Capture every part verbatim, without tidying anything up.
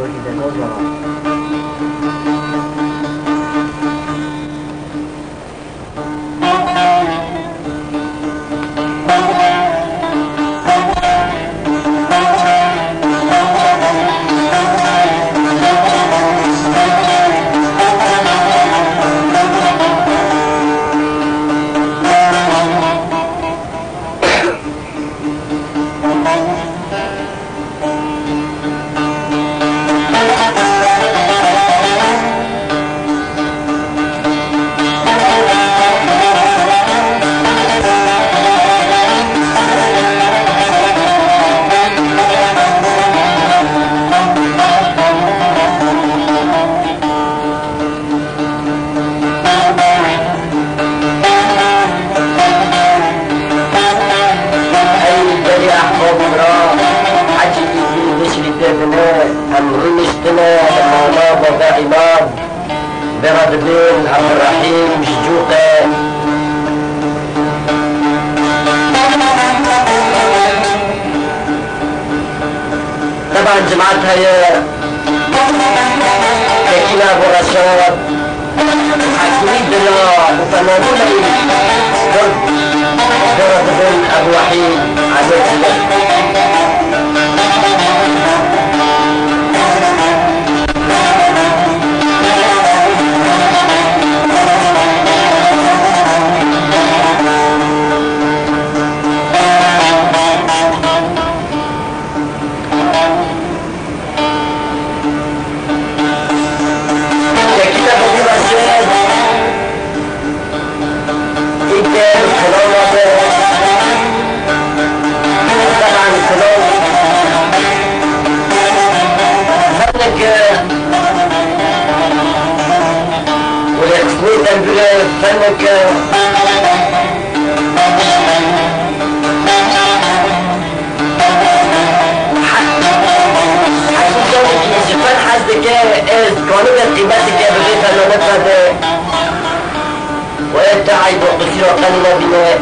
بردين عبد الرحيم شجوقة طبعا جماعتها هي كينا ابو رشاد حكيمي بالله وفنانون بردين ابو وحيد عزيز فنك فن حسدك از قانون قيمتك بغير فنانك هذا وانت عيب وقصير وقلنا بناء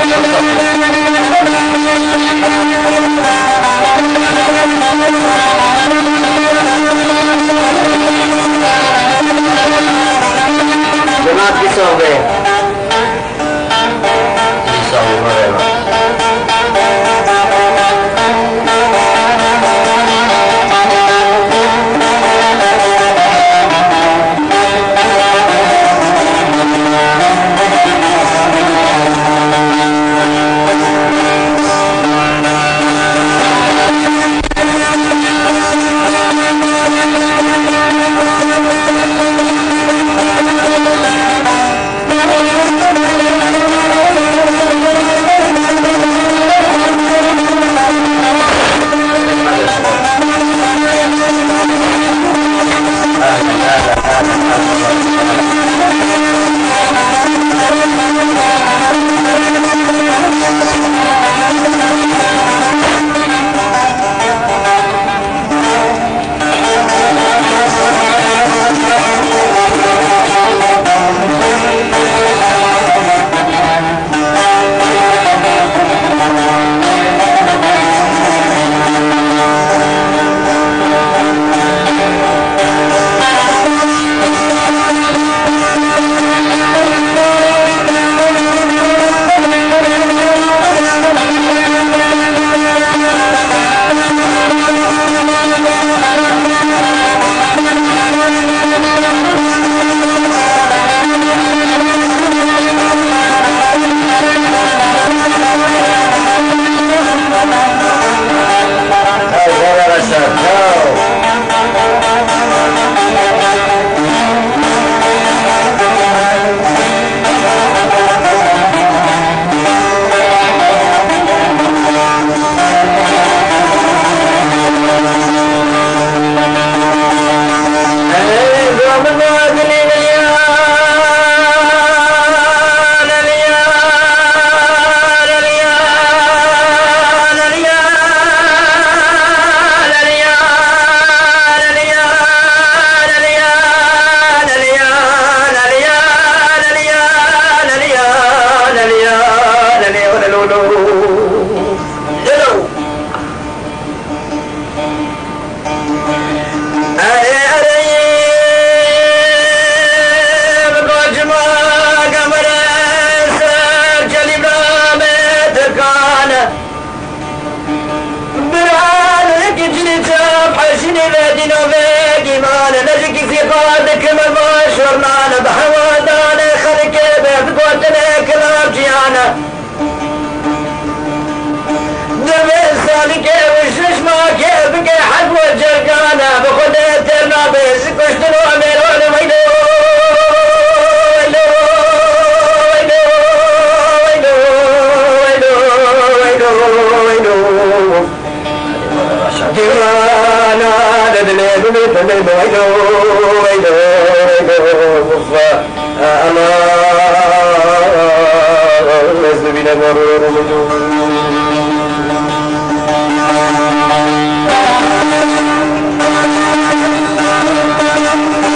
جماعت کی صحبه کی صحبه مرحبا Thank you.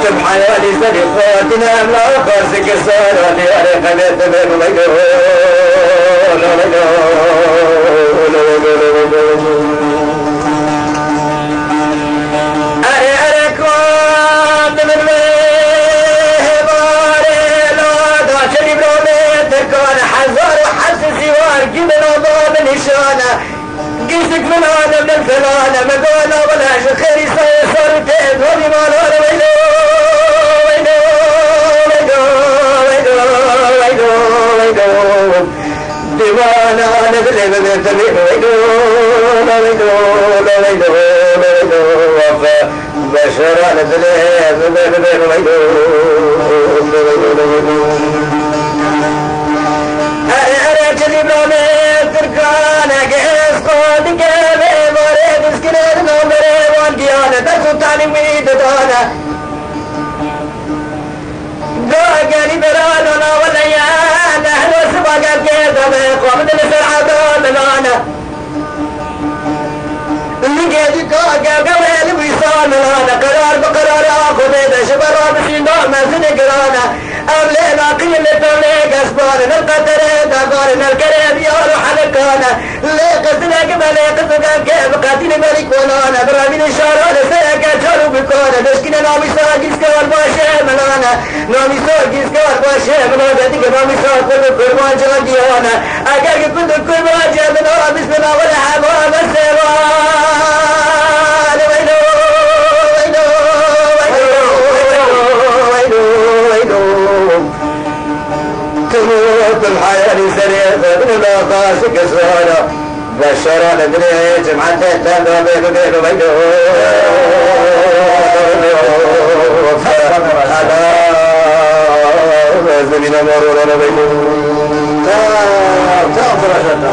حيالي سرقاتنا ما خرسك الصالة يا رقبت من ويقول أري أركوان من ويباري لا داشري بروميت كان حزار وحس سوار جبنا ضام نشانة قيسك من هذا من الفلانة مقالة ولا شخيري صار تيد ومي مالا ويلو ويلو ويلو ويلو ويلو ويلو ديوانا نزلي ببيت ويلو ويلو ويلو ويلو ويلو وفا بشرى نزلي ببيت ويلو ويلو أري أري جلي برامي تركانا قيس قاد قيبي مريد اسكنين نمبري وان ديانا درسو تعليمي ددانا قاقاني برانا والأيان أهلو السباقات كيدا بيقوم دلسر عدان لنا لقيتي قاقا قويل ويصال لنا قرار بقرار آخذ إذا شبرا بسينا ما سنقرانا أولينا قيل توليك أسبان نلقى داقان الكريم يارو حلقانا ليقس لقبا ليقس كيف قاتل ملك ولانا برامين الشارع سيكا جارو بكونا نشكنا نامي ساقس كوال باشي ملانا نامي ساقس كوال باشي ملانا ديك نامي ساقس كل قربان جاقيانا أكاك كل قربان جاقنا بسم الله والحمام السيوان ويلو ويلو ويلو ويلو تموت الحياة سريعة من الأقاسك سوانا بشرى ندري جمعة تهتم بينه بينه بينه هذا زمينا مرورنا بينه تأخذ رشدنا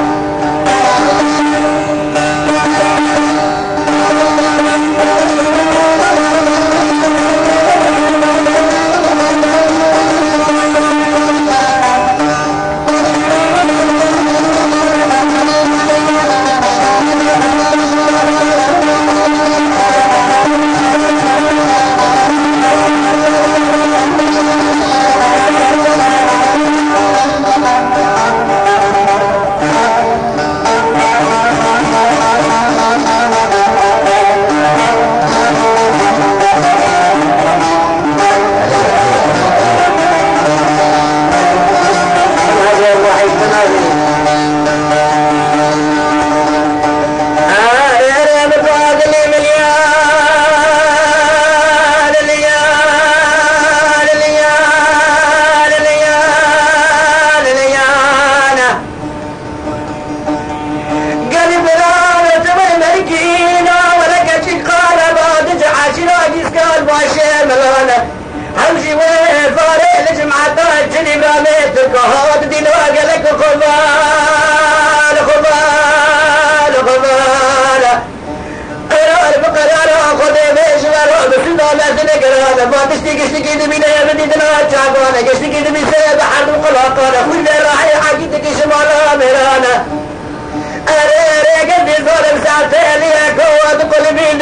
همشي وفاري لجمعة تجني براميت الكهات دي نواقع لك خبال خبال خبال قرار بقرار خذ بيش ورو بسنة لازم قرار ما تشتي قشتي دي من يبدي دنا تعبانة قشتي دي من سيب حد وقلاقانة كل راحي حقيتك شمالا ميرانا أري أري قدي ظالم ساعتين ليك هو تقول مين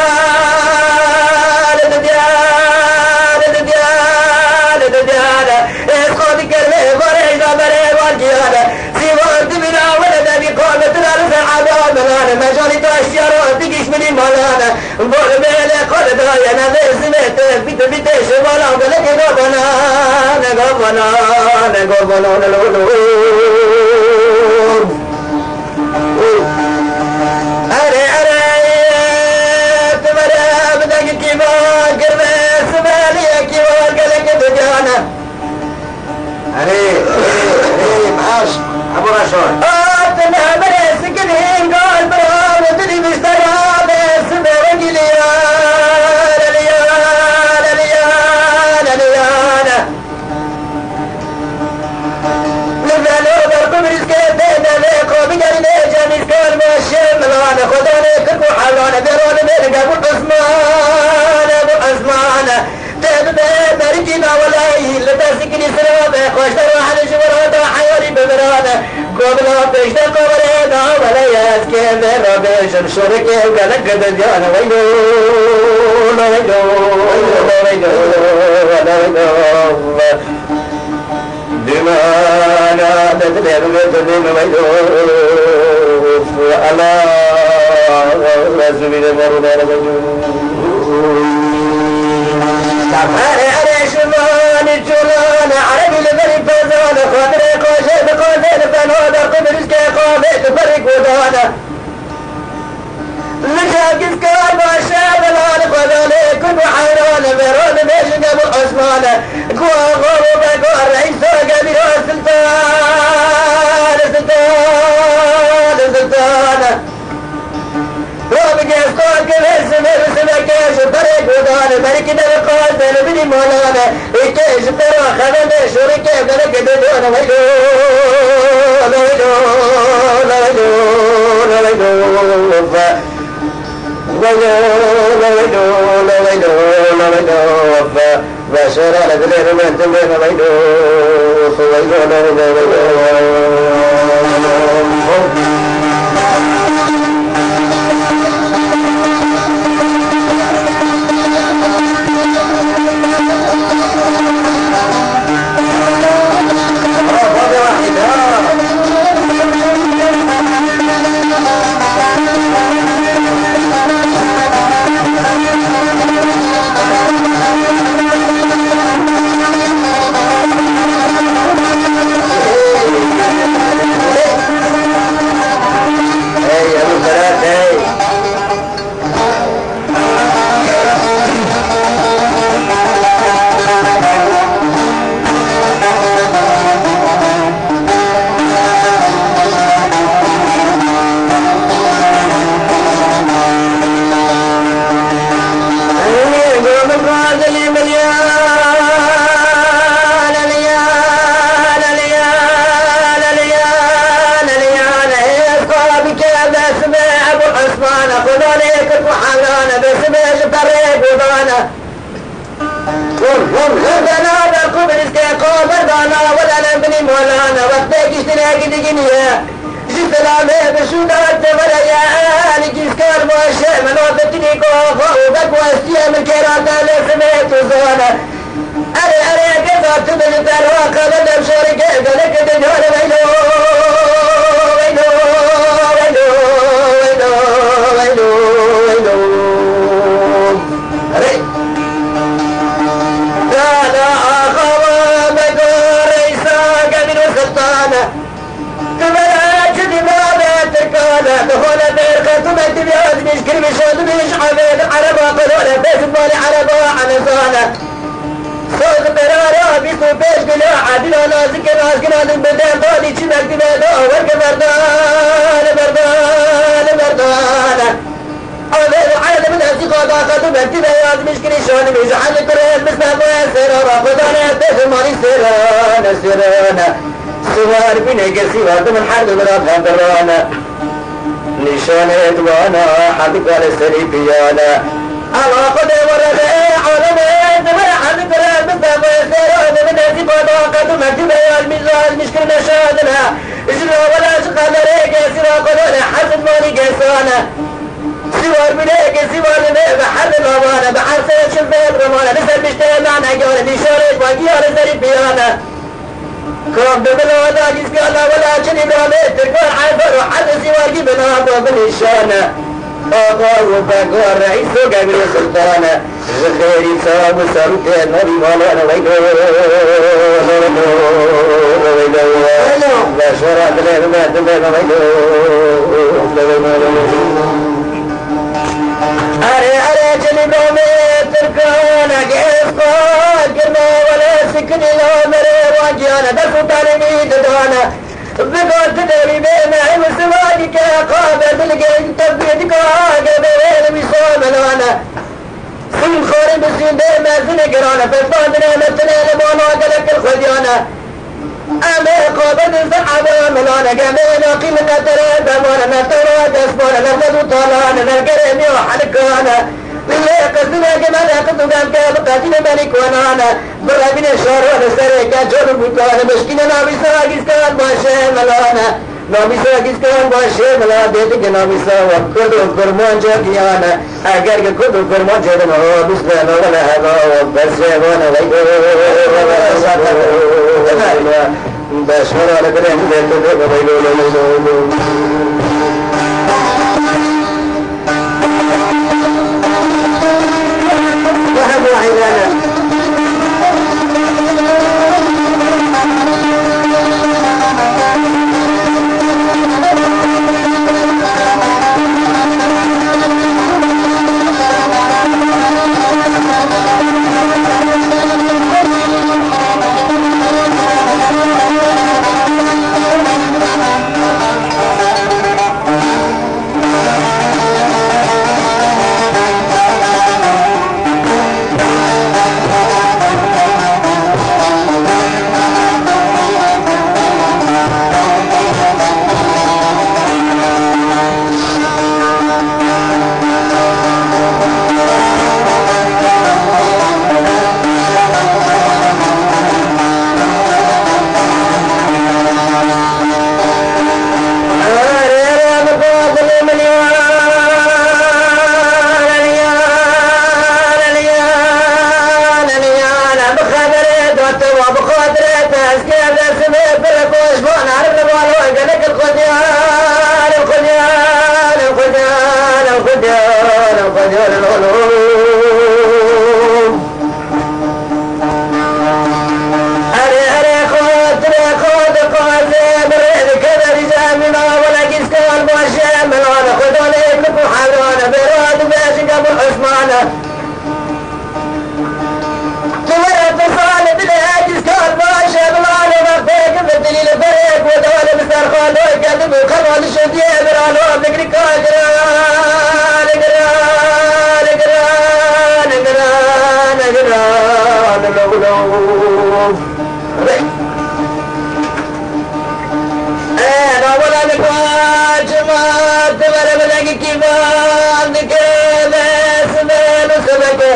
ديال ديال ديال ديال اسقاط كرمه فريجا بري والجيال سيوان تبنا ولد بقامة الأرض العذاب ملانا مجالي تأشيارات تقيش مني ملانا بول بيلي قول دايا نذي سميت بيت بيت شمالا بلك غبنا غبنا غبنا نلولو أري أري تمرى بدك كيمان قربي سمالي كيمان قلك دجانا أري أري معاش أبو رشاد آتنا بري سكنين قال برام ودري مشترى بس برجلي ليان ليان ليان ليان لبنو برقم رزقين ليقو بجري نيجان اسكال ماشي ملانا خداني كركو حلانا بيرون بيرقا ابو عثمان ابو عثمان تبدأ برجنا ولاي لتسكني سرابة خوشتر وحن شبراتا حياري ببرانا قبلا بيشتر قبرينا ولاي اسكي بيرا بيشم شركي وقلق دجانا ويلو ويلو ويلو ويلو بيت فرق ودانا لجاكس كان وشاب الان خذولي كن وحيران بيرون بيش قبل عثمان قوى غروبة قوى الرئيس قبل السلطان السلطان السلطان وابقى اسقاط كبير سمير سمكيش وطريق ودان بركنا بقاسل بني مولانا اكيش ترى خدمش وركيب لك بدون ويلو ويلو ويلو ويلو بشر على ذلك من تبين ويلو ويلو مولانا وقتك اشتراك دقنيا سلامي بسودات مريان كيسكار موشي من وقتني كوفا وبك واستيا من كيراتا لسميت وزونا أري أري كذا تبل تروى قبل بشوري كيف لك تجول ويلو ويلو ويلو ويلو ويلو ويلو أري لا أخوة بقور إيساق من سلطانة تبرع جدي ما تركانا دخول بيرخة تمت بيوت مش كل مشهد مش حميد عربا قلونا بيت مالي عربا على زانا صوت قرارا بيسو بيش بلا عدنا نازك ناس كنا نبدأ طالي چمك دمادا ورق مردان مردان مردان أولاد عالم الناس قادا خدو بنتي بياض مش كل شان مش حل كرين بس ما بيسر رافضانا بيت مالي سيرانا سيرانا سوار بينك سوار من حرب براد هندرانا نشانة وانا حدك على سريبيانا الله قد ورد عالم دمر حد كرام مصطفى سيران من نسيب طاقة مكتوبة الميزان مشكل مشاهدنا اجرا ولا شقال ريك سيرا قدونا حسن مالي قيسانا سوار بليك سوار لمي بحر الغوانا بحر سيد شفيت رمانا نسل بشتري معنا قوانا نشارك وقيا لسريبيانا كرم ببلا ولا جسكالا ولا جني براميت تكون حيفر وحد سواقي بنام وبنشانا آقا وفاقوا الرئيس وقابل سلطانا زخيري سام وسامتين نبي مولانا ويلو ويلو ويلو بشرات لين ما تبين ويلو أري أري جني براميت تركانا كيف قاد كرما ولا سكن لا مري واجيانا دفو تعلمي تدانا بقول تدري بين عين سواقك يا قابل بالقين تبيدك عاقب وين بيصوم انا سن خوري بسين بين ما سن قرانا فالفاضنا مثلين مونا قلك الخديانا أمي قابل سحب ملانا قامينا قيمة ترى بمانا نترى دسمانا نرمد طالانا نرقرم يوحلكانا بالله قصدنا جمال قصد قام كابقاتنا ملك ونانا برا بنا الشهر ونسرق جور بكانا مشكنا نابي سراقس كان باشي ملانا نابي سراقس كان باشي ملانا ديتك نابي سراق كدو فرمان جاكيانا اگر كدو فرمان جاكيانا هو بسلنا ولا هذا بس وانا ويدو باشورا لكرين ديتك ويدو وهبوا عيانا ناس كيف نسمي بالكوش بون عرف الوالو قالك الخديان الخديان الخديان الخديان الخديان العلوم أري أري خود أري خود خود بريد كذا رجامنا ولا كيسكال باشا ملانا خدون ابنكو حالانا براد باشا قبل عثمانا تمرت بصالة بالهاجس كال باشا ملانا مغفيك بالدليل فريق ودولة مستر خالوي كذب وخلوة الشدية برانو بكري كاجران اقران اقران اقران اقران اقران انا ولا نقاش ما تبر بلقي كيفان كذا سمين وسبكه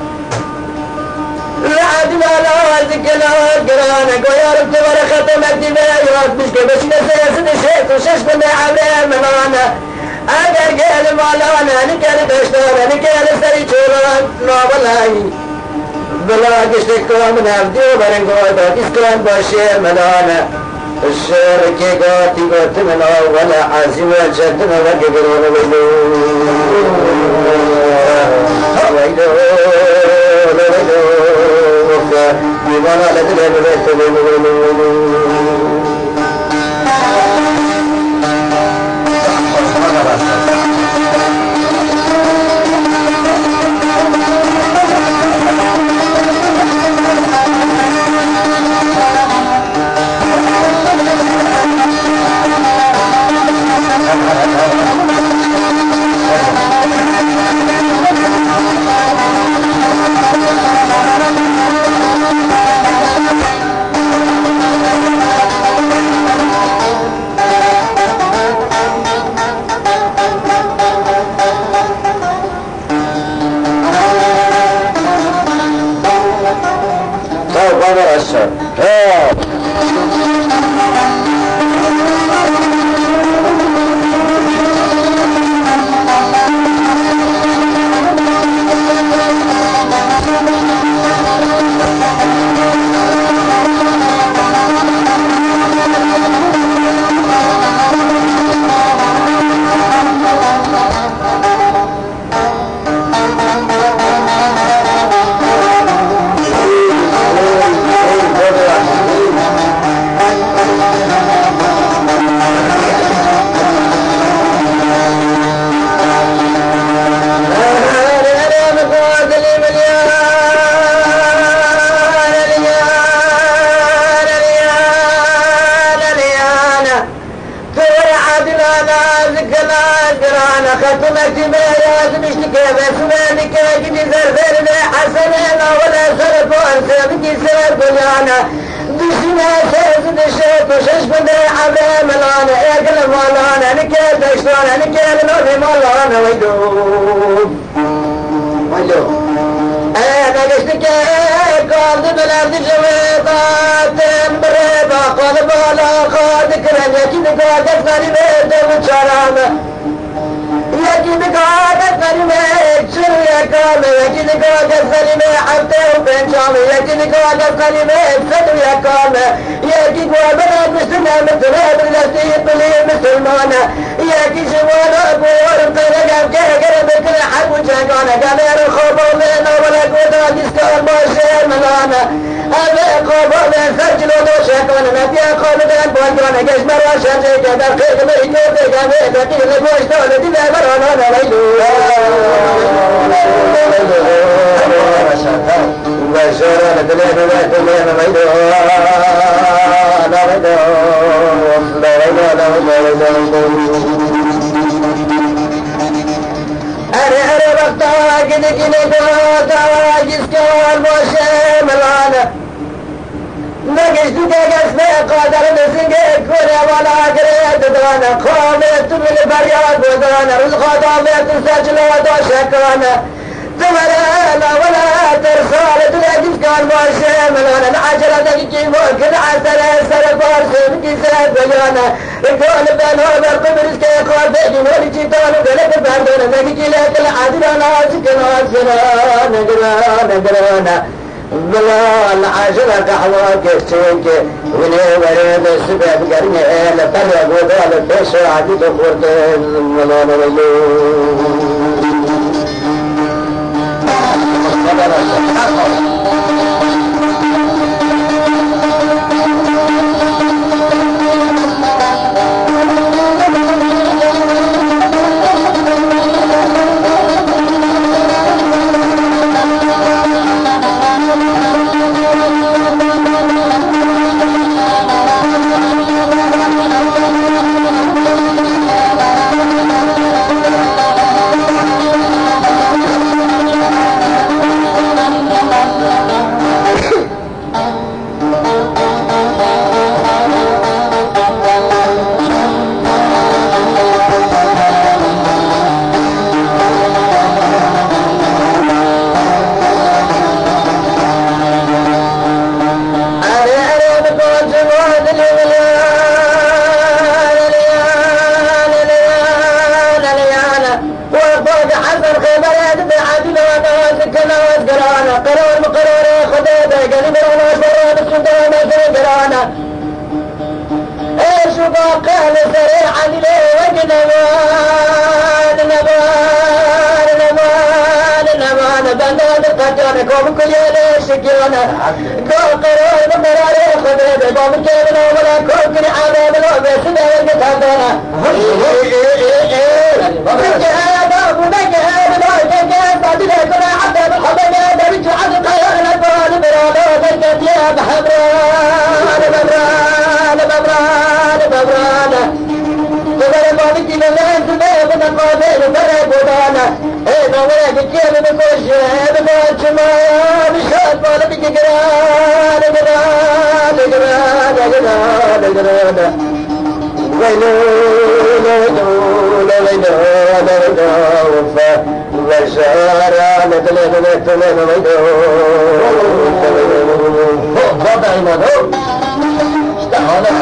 لعد ما لازك لا قرانا قويا رب تبر ختمك دماغ بشك بس نسيس نشيت وشش بنا عبرين منانا اگر قال مالانا نكال بشتانا نكال سري چولان لا والله بلا قشتكم من عبدي وبرنقوي باكس كان باشير منانا الشعر كي قاتي قات من ولا عازي وجدنا لك قرون ويلو ويلو ويلو بمانا لدنا بيت ويلو ختمت ميراث مشتكى بسمانك جدي زرزر حسننا ولا سرف وانسابك سرف بلانا دشنا سرف دشت وشش بدر عبا ملانا اقل مالانا نكال دشتانا نكال نوفي مالانا ويدو ويدو انا قشتك قالد بلاد جويطات بريبا قال بالا قادك رن يكيد قادك غريبة وشرامة يجد قاعدة كلمة شر يكام يجد قاعدة كلمة حتى وبنشام يجد قاعدة كلمة سدو يكام يجد وابنا مسلمة مثلها بالتي بلي مسلمانة يجد شوانا بورم قرقم كهكر بكل حب وشاقانا قبير الخوبة ومينا ولا قودا ديسكار باشير ملانا أبي خوبة من سجل ودو شاقانا نبيا خوبة دان بوانقانا قشمر وشاقانا قدر خير بيكو بيكامي بكي لبوش دولة دي بابر أنا ويلو وشورا لدلين ويتلين ويلو أنا ويلو لا ويلو لا ويلو أري أري بطا كده كده بطا جسكو الموشي ملانا نقشت تقص قادر نسنق كوريا ولا قريت دانا قامت من البريات ودانا والخطابات سجل ودا شكانا تمرانا ولا ترسال تلاقيش كان ماشي ملانا العجلة دقيقي وكل عسل سر بارسي بكي سيد بيانا الكون بانو برقبر اسكي قوار بيدي ولي جيتان وقلت باردونا نقيقي لك العدل ناسك ناسنا نقرانا نقرانا بلا عجل قحوة كشتك وني ورد السبب قرني لفرق وضال الدش عديد خورد الملون ويلو قال سريعا لي وجنبان نبان نبان نبان بندان قجان قوم كل يلي شكيانا قوم قرار بقرار خبيب قوم كيبنا ولا قوم كل عذاب لو بسنا وجتابنا بك هذا وبك هذا لو كان بعد ذلك عذاب الحبيب هذا بك عذاب قيان البراد برادو بك يا بحبران ببران ببران ببران تبارك بابك لله تبارك بقابل تبارك بدانا ايه نورك كيف بكوش بكوش ما بشهد بالك جران جران جران جران جران ويلو ويلو ويلو ويلو وشارع نتلين نتلين ويلو بابا ايمانو اشتغل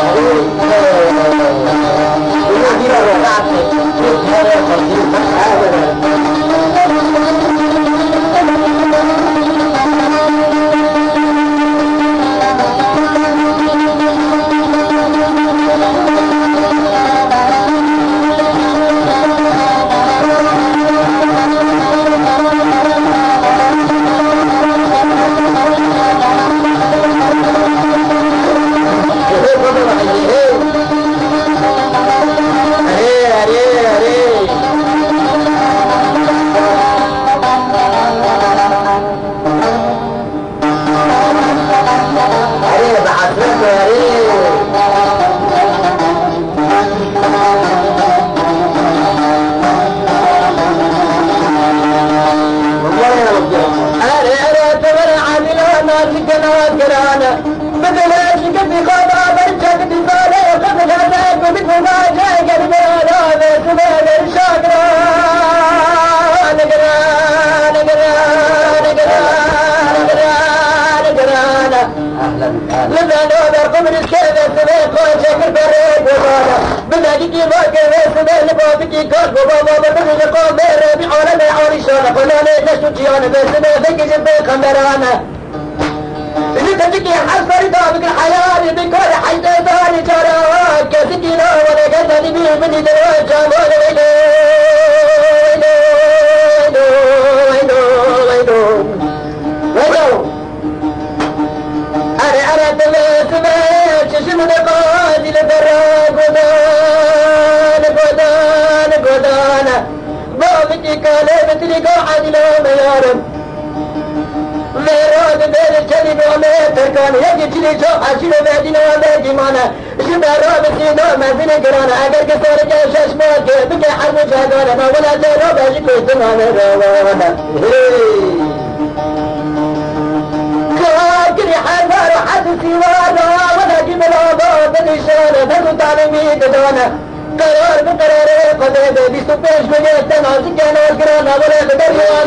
قرار بقرار قدر بيستوبش بجد تناسي كان والقران ولا بدريا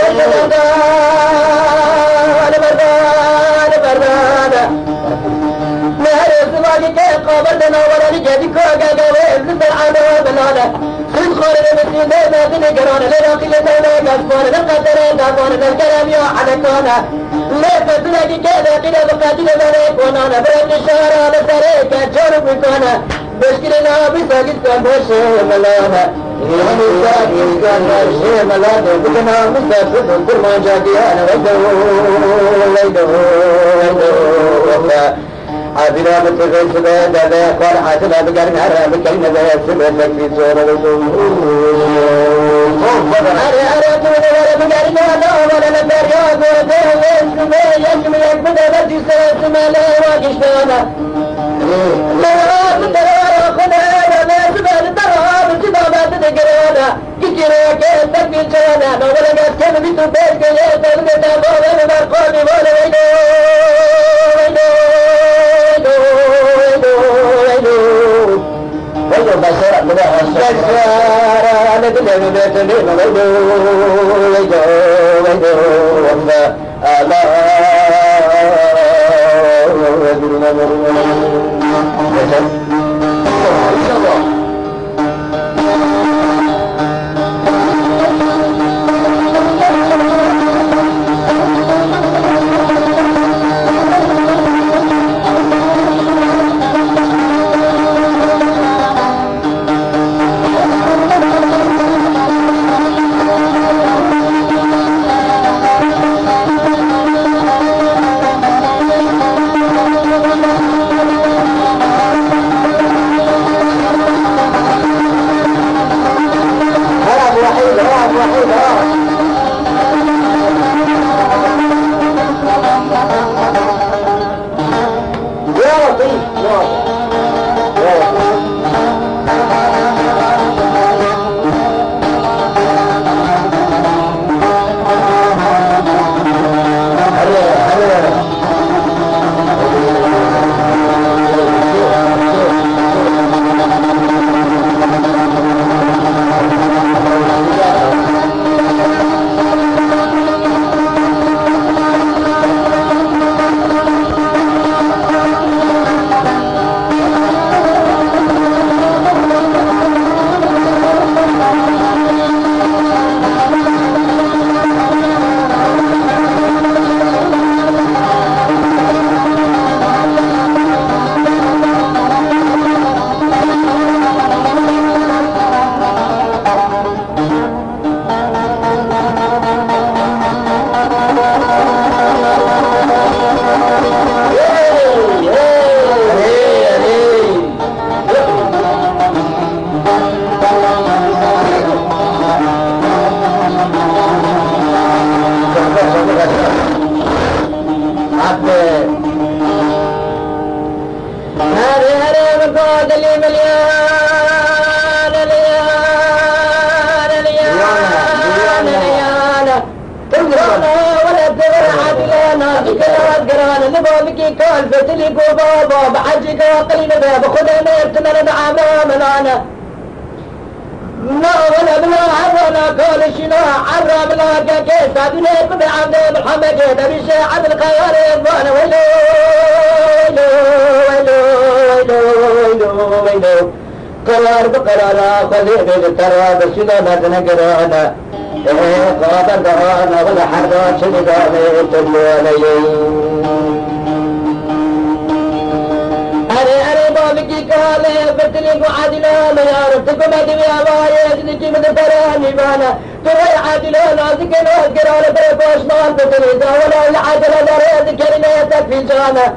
لا بردان بردان مهر الزواج كي قابلنا ولا نجدي كوكا قوي زبر عنا بلانا سن خورنا مسلم ما بنقران لنا قلة لا قصفان نقدر دافان الكلام يا حدكانا لا تتلاقي كذا كذا بقاتل ذلك وانا برد الشهر بسريك اتشارك بكونا بشكلنا بساقط كان بشي ملانا يعني ساقط كان بشي ملانا بكنا مستفد كرما جاكي انا ويدو ويدو ويدو عابرا بتغير سبا دادا قار حاسبا بقرن هرا بكلمة ذا سبا تكفي صورة رسول أري أري كون ورا بقرن هرا ولا نبر يا قوته ويسمى يشمي يكبدا بجي سما لا واقشتانا لا تدرى خنا ولا سبا تدرى بسبا ما تدقرانا كتيرا كيف تكفي صورة ولا قد كم بيتو بيت كي يتبقى تابوه ولا قولي ولا ويدو ويدو بشرة بشرة أنا كده من بيتنين ويدو ويدو ويدو وما ألا ويدو قرار بقرارا خلي بالترى بسيدا بدنا قرانا إيه قادر دعانا ولا حدا شدقاني تلو علي أري أري بابكي كالي بتلي قعدنا ما يعرفتكم أدمي أبايا أجنكي من تراني بانا ترى عادلون أذكر أذكر على بريبوش نار بتلي ولا العادل دريد كلماتك في جانا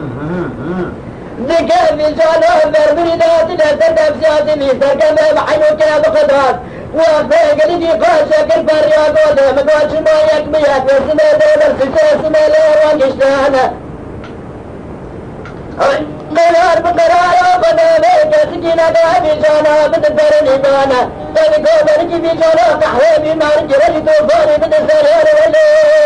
ذكر في جانا بربريدات لا تدب سياسي ميسر كما بحنو كنا بقدرات وفاق لدي قاشا كالبر يا قودة مقاش ما يكميات وسمى دولر سيسا سمى ليروان كشتانا قرار بقرار وقنا بيك سكينة في جانا بتدرني بانا تاني قودة لكي في جانا قحوة بمار جرالي توفاني بتسرير ولي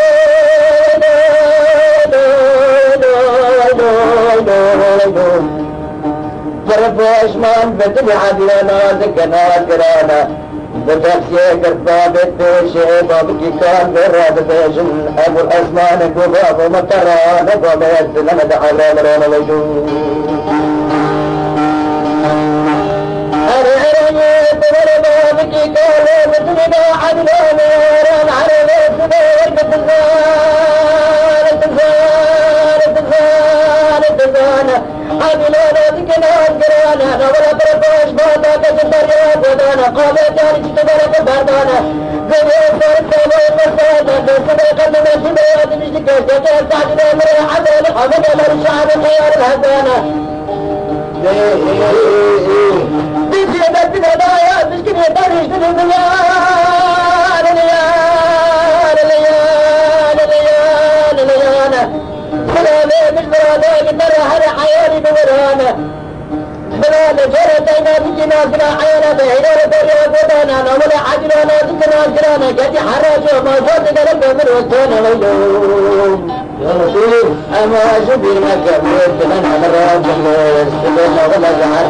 جرب عشمان بدل عدلنا ذكنا قرانا بتفسير قرطا بالتوشي بابكي كان براد بيجن ابو الازمان قباب ومطرى نقوم يزن مدعى الامرون وجود أنا أريد ولا بابكي كان بدل عدلنا وران على الاسمان بتزار تزال تزال تزال عاملون ذكران قرانا ولا برقوش باطا كجدريا قدانا قابل جاري جتبارك بردانا قبل فرق سوى مسانا بسبب قدنا سبيات مشتكى جكا سعدنا مري عدل حمد الرشاد خيار الهدانا بيجي بيتنا دايا مشكلة داريش دنيا حياني بورانا بلاد جرتنا بجنا سنا عيانا بهدار دريا قدانا ولا عجلنا ذكنا جرانا جدي حراجو ما فوت قلب من وسطنا ويلو يا رسول أما شبير مكة بيت من على الراب سبحان ولا جعل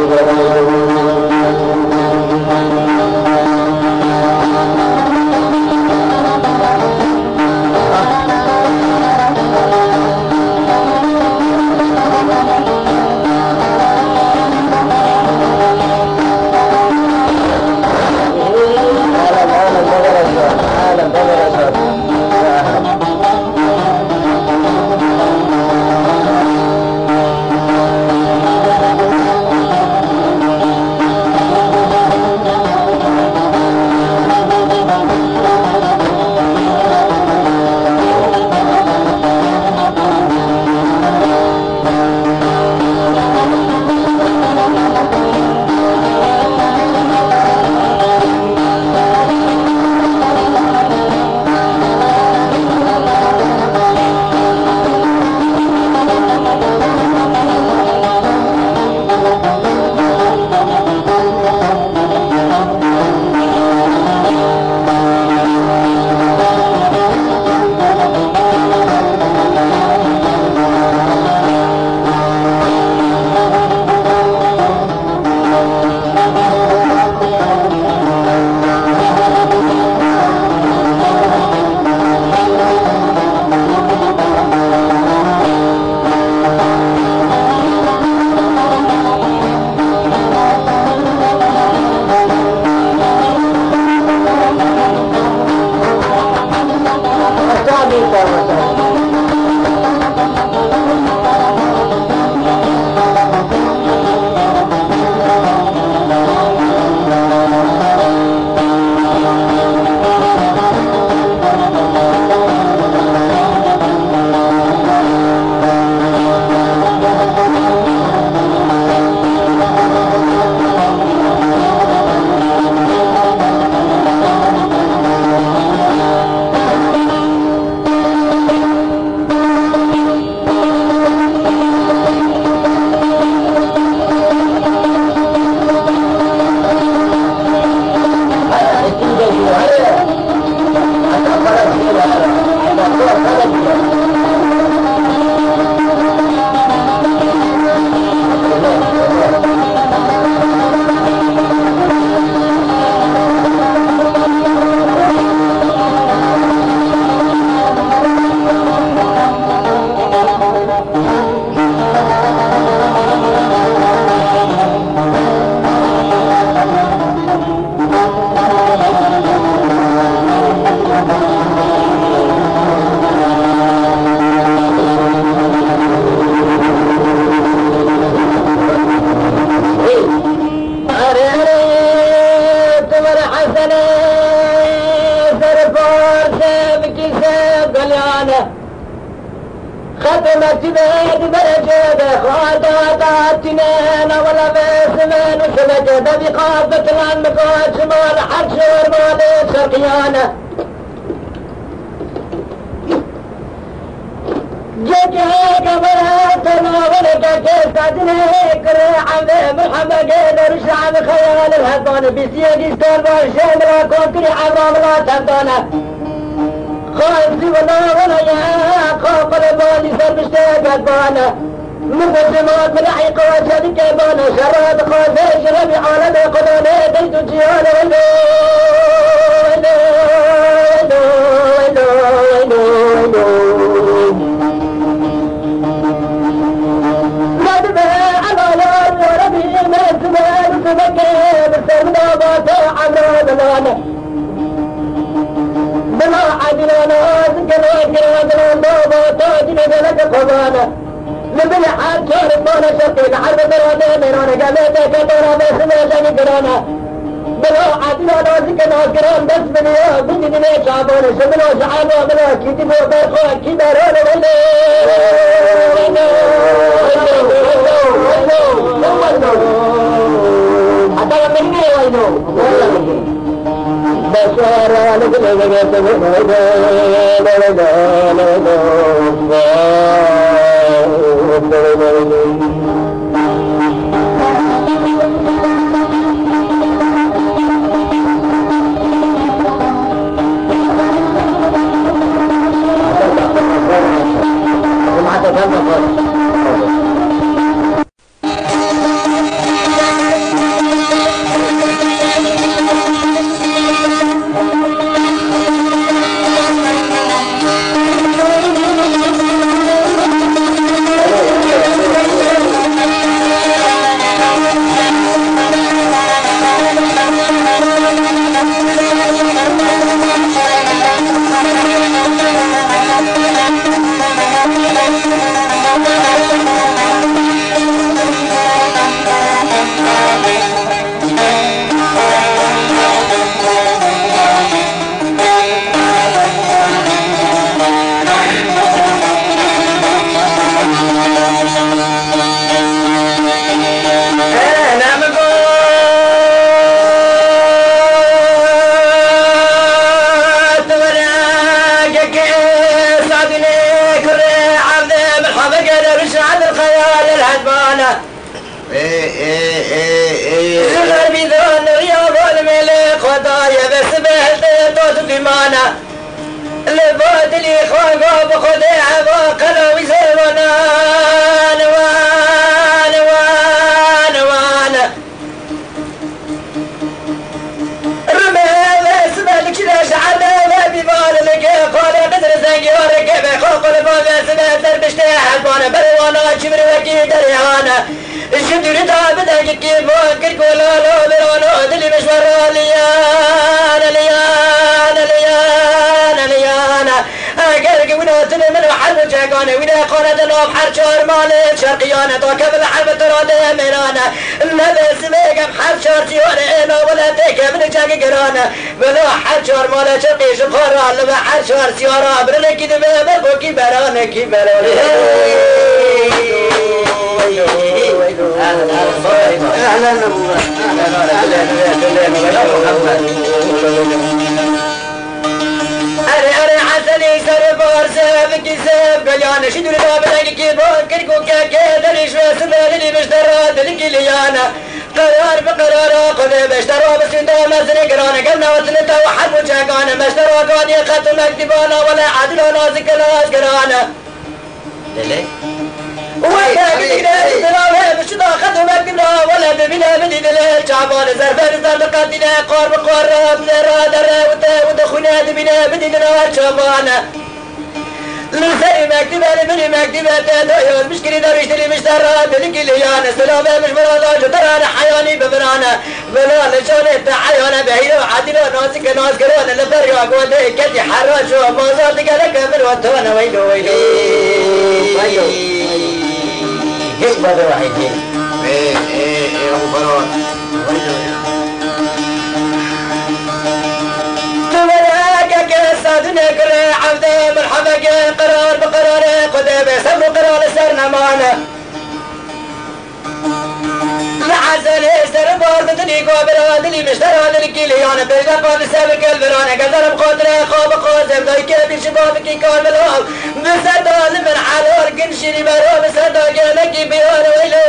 ختمت بيد برجة خاطات تنين ولا بسمين وسمجد بقابة العنمقات شمال حرشور مالي شرقيانة جيجي قبرها تناولك كيف تدنيك ريحة مرحمة قيدر شعب خيال الهدان بسيق استور شامرا كونكري عظام لا تهدانا خالصي ولا ولا يا قاقل بالي صار مشتاق بانا مقدمات من حي قوات كيبانا شراب خافي شربي عالم قداني ديت جيانا ويلو ويلو ويلو ويلو ويلو ندبه على الارض وربي ما الزمان سبكي بالسرنا باتا عمرو بلانا بلا عدلنا ذكر وكرادنا بابا شعبانه لبني حال شهر بانا شقين حرب برادة ميرانا قالت كتورا بسمة جاني قرانا بلو عدنا نازك نازقران بس بنيا بني دنيا شعبانه شبنو شعبا بلو كيتي بو برخوا كي دارون ولو حتى مني وينو بشارة لك لك لبعد لي خواقا بخدع باقنا وزيوانا نوان نوان نوان رمي اسمالك شدا شعرنا ببال لك قال قدر زنقي ورقب خوق الباب اسمال دربشتي حلبانا بروانا جبر وكي دريانا الشدر تابدك كيف وكر كولا لو برانا دلي مشورا ليانا ليانا ليانا ليانا اگر ونا تن من حرب جاگانه ونا قانه نام حر چهار مال شرقیانه تا کبل حرب تراده میرانه نبس میگم حر چهار تیاره اینا ولا تک من جاگ گرانه ولا حر چهار مال شرقی شبخارا لبا حر چهار سیارا برنه کی دمه برگو کی برانه کی برانه أري أري حسني سر بارسة بكي سب قليانا شدو لبابلك كيبون كركو كاكي دلي شوى سبالي لي بشترى دلكي ليانا قرار بقرار قضي بشترى بسندا مزني قرانا قلنا وسنتا وحرب جاقانا بشترى قادي ختم مكتبانا ولا عدلنا ذكرنا أسقرانا للي ويا قلنا بشترى بشترى ختم مكتبنا ولا ببنا من دليل شعبان زرفان زردقاتنا قارب قارب نرى درى وتا ودخونا دبنا بدنا شعبانا لسري مكتبة لبني مكتبة تدايون مشكلة دا بيشتري مشترى دلك ليانا سلامة مش برانا جدرانا حياني ببرانا بلا لشونة حيانا بهيرو عدلو ناسك ناس كرونا لبريو اقوده كدي حراشو موزاتك لك من وطونا ويلو ويلو ويلو هيك بدر واحد هيك ايه ايه ايه ابو فرون ويلو سادنا قرى عبده مرحبا قرار بقرار قدامه سبوا قرار سرنا معنا لحسن استر بارد دني قابل دلي مشترى للكيلي انا بيجا قابل سابق البرانا قدر بقدر خواب قاسم دايك بشبابك كامل بسدا من حالور قنشري برو بسدا قالك بيان ويلو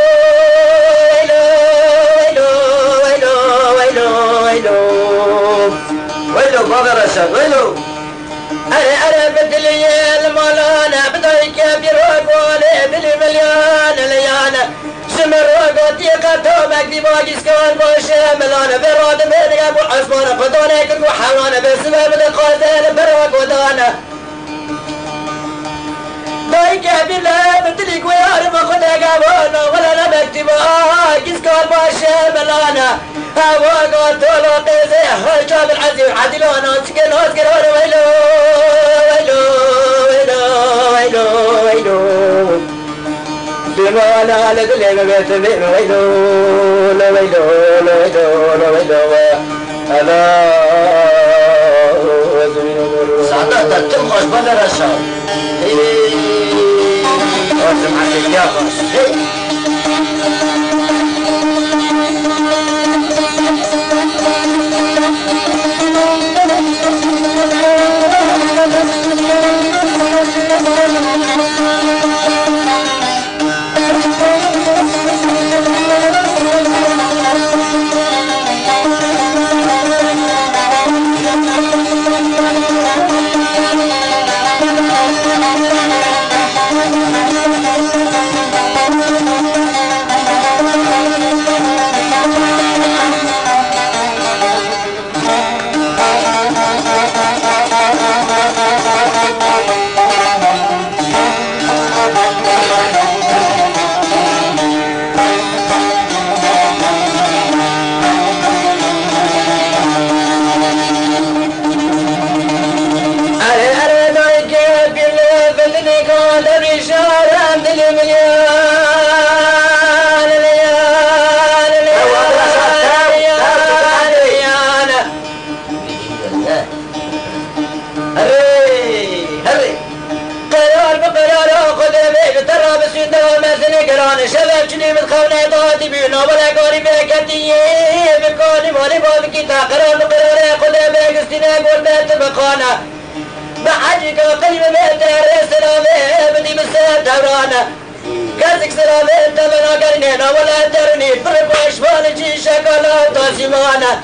ويلو ويلو ويلو ويلو ويلو ويلو بابا رشاد ويلو أنا أنا بدلي المالانا بدايك بيروق والي بالمليان ليانا سمروق وطيقة مكدي باقي سكان باشا ملانا براد بيدك أبو عثمان فدانا كنكو حوانا بسبب دقاتين بروق ودانا دايك بالله بدلي ويار ما خدك أبونا ولا نبكتي باقي سكان باشا ملانا هوا قاتلوا قيزي هجاب العزيز عدلونا سكن اسكن ويلو ويلو ويلو ويلو ويلو وانا على دلي ما بيت بيم ويلو ويلو ويلو ويلو هذا سعادة تتم خوش بلا رشاو قاسم عليك يا قاسم شباب شني متخونة ضادي بينا ولا قاري بكتية بكوني مالي بابكي تاقرار بقرار خدا بقستنا قول بيت بقانا بحاجك وقلب بيت سلامي بدي مسا تورانا كازك سلامي تبنا قرنينا ولا درني برباش والجي شكالا تاسيمانا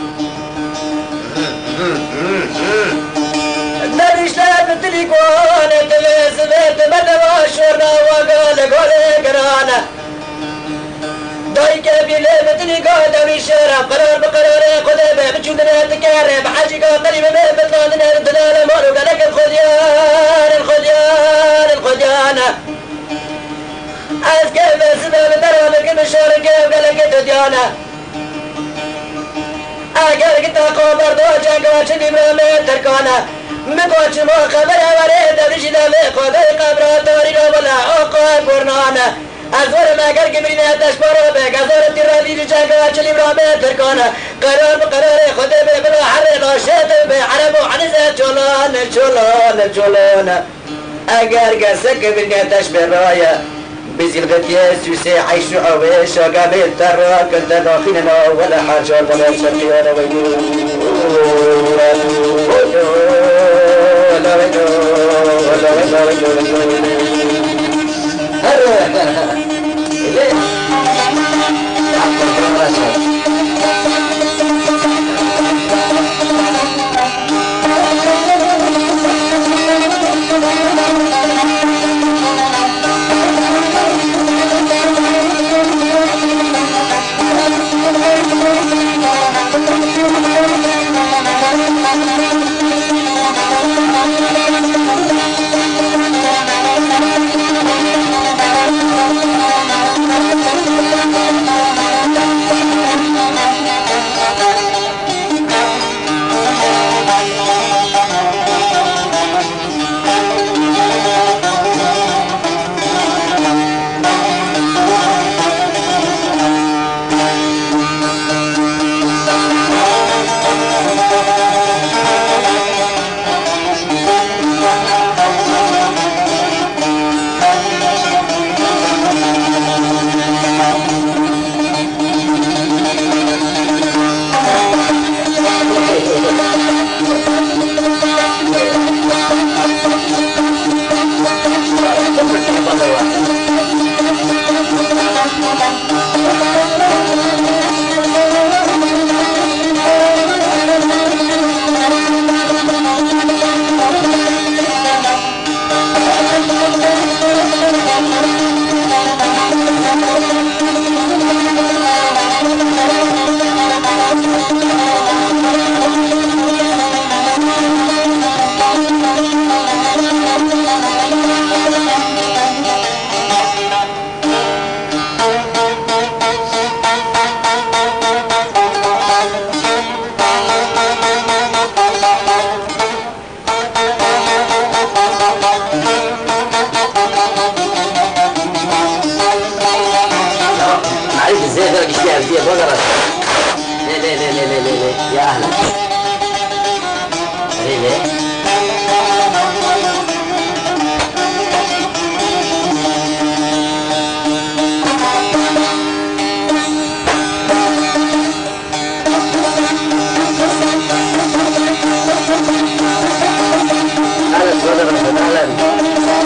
نريش لا بتليكوان تبس بيت بدوا شورنا وقال قولي قرانا دايك بيلي بتلي قاد أبي شرف قرار بقرار قدامه بجودنا تكرم حاجك قريب من بطلنا ردنا مالو قالك الخديان الخديان الخديان عايز كيف سبب درامك مشارك قالك تديانا أقالك تاقو بردو جاك واشني برامي تركانا مقوش ما خبر وريد بجدا مقود قبر تاري ولا أقوى برنانا أزور ما قال قبرنا تشبرو بك أزور الترابي جاك واشني برامي تركانا قرار بقرار خد بلا حرق وشيط بحرب وعنزة جولان جولان جولان أقال قسك قبرنا تشبر رايا بزيل غتيا سوسي عيشو عويش قابل ترى كنت داخلنا ولا حاجة ولا شرقيانا ويقول ولا ويقول ولا ويقول ولا ويقول يا ودي بقرة ليه ليه ليه ليه ليه ليه يا أهلا ليه ليه أهلا بقرة أهلا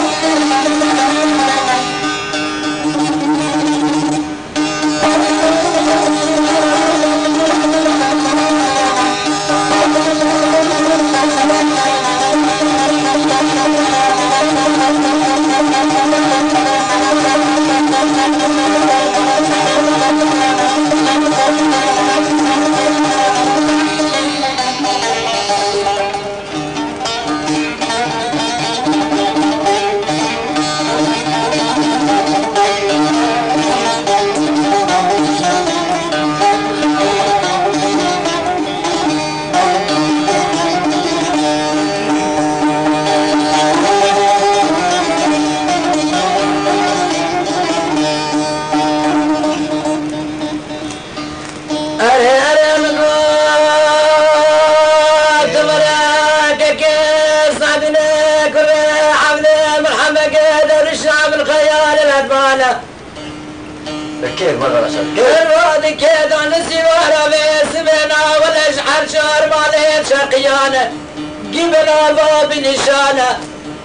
كيف مرة رسل الوادي كيدا نسيوانا بيسمنا ولا شحر شهر مالين شقيانا قبل باب نشانا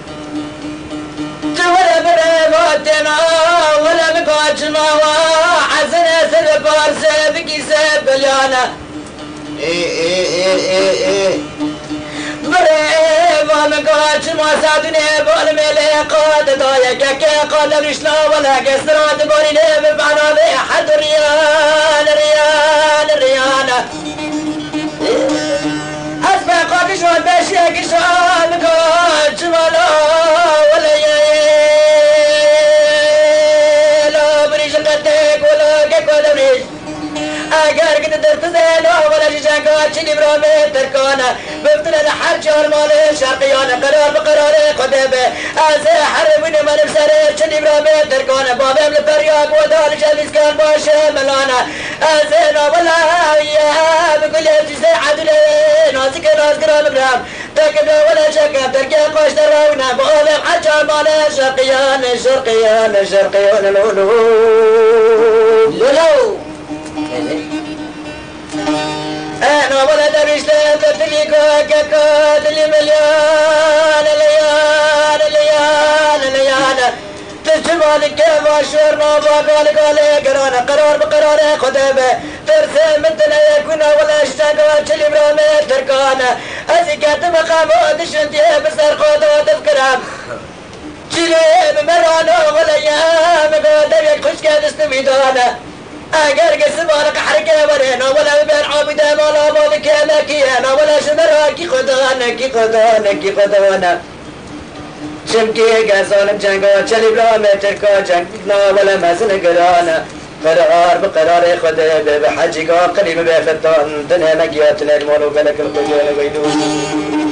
ولا بريباتنا ولا بقاجنا وحسنا سلبار سيبكي سيبليانا ايه ايه ايه ايه ايه بريبا مقاج ما سادني بالمليقات ضايق كي قال رشلا ولا قسرات بوري ببعنا ذي حد ريان ريان ريان أسبق قاكش والبشيك شان مقاج ولا ولا لا بريش قدك ولا كيك ولا بريش اگر كنت درت زينو ولا جيجاكات شني برامي تركانا بفتنا لحج المالي شرقيانا قرار بقراري قدبه ازي حربني من بسري شني برامي تركانا بابم لفرياق ودال جلس كان باشه ملانا ازينا ولا يا بقول يا زي عدلي نازك ناز قرام برام تكبر ولا شكا تركي قاش درونا بابم حج المالي شرقيانا شرقيانا شرقيانا لولو لولو أنا ولا دريش لي كاكا اللي مليان ليان ليان ليان تجمالي كيف أشورنا باقالي قالي قرانا قرار بقرار خدبه ترسم مثل يكون ولا اشتاقات اللي برامي تركانا أزيكات مقامات شنتيه بسر خودات الكرام جريب مرانا ولا يام قادر يكخش كاد استميدانا اگر قسم بالك حركة ورينا ولا بين عابدة مالا بالك يا مكيانا ولا شمرها كي خدانا كي خدانا كي خدانا شمكي قاسان بجنگا چلی بلا متركا جنگنا ولا مزن قرانا قرار بقرار خدا بحجقا قريب بفتان دنيا مقياتنا المولو بلك القجال ويدون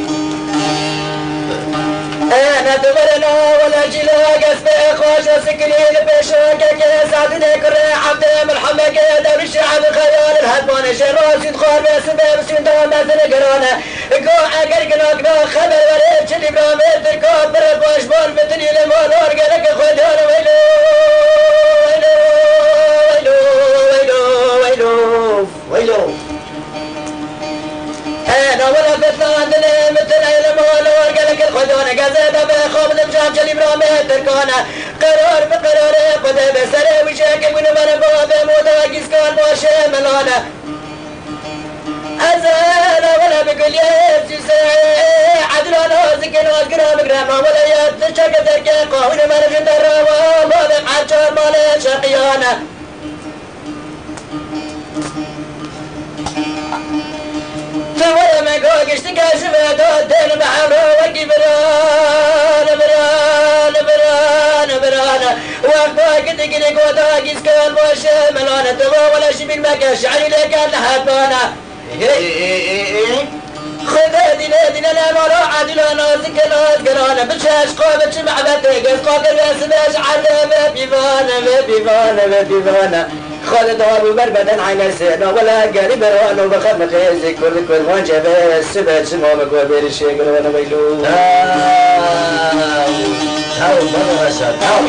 أنا دبرنا ولا جلا قسم إخواش وسكنين بشوكة كيس عدنا كرة عبد ملحمة كده بالشعب خيال الهدبان شراس يدخل بسبب سندان مثل قرانا قو عقر قناقنا خبر وريب شلي برامي تركاب برب واشبال بتني لمال ورقلك خدان ويلو ويلو ويلو ويلو ويلو ويلو أنا ولا فتان دني مثل المال ورقلك الخدان قزيدة بخوب نبجان جلي برامي تركانا قرار بقرار قدي بسري وشاكل من من باب مودا قسكان باشي ملانا أزانا ولا بقول يا سيسي عدلانا زكي ناس قرام قراما ولا يتشاك تركي قاون من جندر ومالك عجار مالي شقيانا ولا ما قاقش تكاشف دودين بحره وقي بران بران بران بران وقتا قد قد قوتا قسكال باشه ملانا تبا ولا شبين مكاش علي لكان لحبانا خذ دينا دينا لا مرا عدلا نازك ناز قرانا بشاش قابتش معبتك قاقر بسباش عدما بيفانا بيفانا بيفانا خالد دارو بربدن عين سينا ولا قريب روانو بخد مخيزي كل كل وان جبه السبت شما بقوى بيري شيقر وانا بيلو هاو بابا رشاد هاو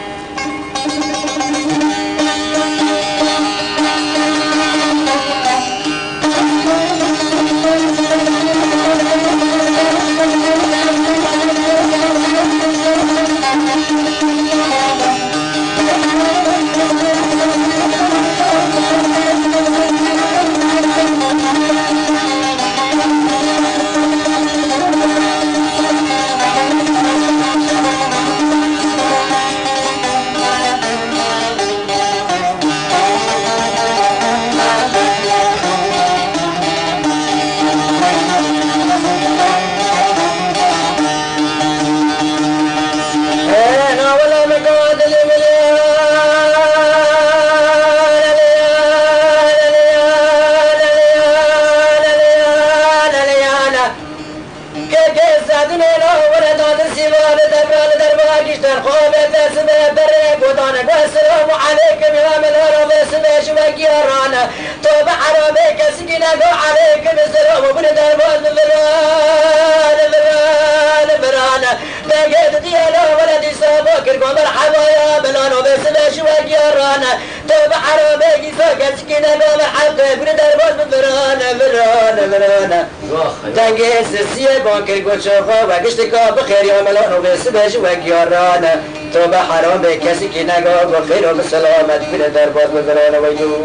السلام عليكم يا من هرب سماش وقيرانا توب عربيك سكينة عليكم السلام وبن دربان بران بران بران بقيت ديالا ولدي صابوكر مرحبا يا بلان وبسماش وقيرانا توب عربيك سكينة مرحبا بن دربان بران بران بران تنقيس السيبان كرقو شوفا وقشتكا بخير يا ملان وبسماش وقيرانا توبه حرام به کسی که نگاه با خیر و سلامت بره در باز بزران ویدو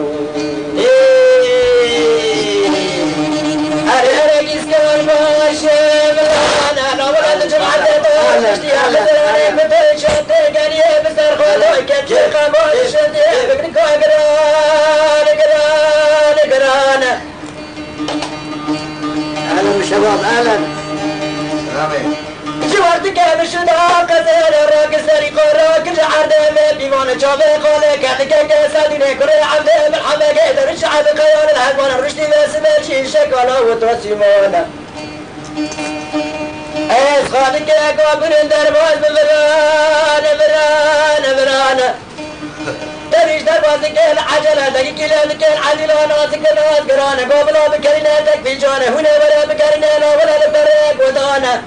اره اره گیز کن باشه بلانا نامرد جمعت داشتی همه درانه بده شده گریه بسر خدا کچه خمال شده بگنی که گران گران گران اهلا شباب اهلا جوارت که بشد آقازر راک سری قرا کل عرده بیمان چاوه قاله کرد که کسادینه کره عبده بالحمه که در شعب قیان الحزبان رشدی بسمه چی شکالا و توسیمانه ایس خالی که قابل در باز ببران بران بران دريش دربازك العجلة دقيق لك العدلة نازك ناز قرانة قابلا بكرنا تكفي جانة هنا ولا بكرنا لا ولا لبريك ودانة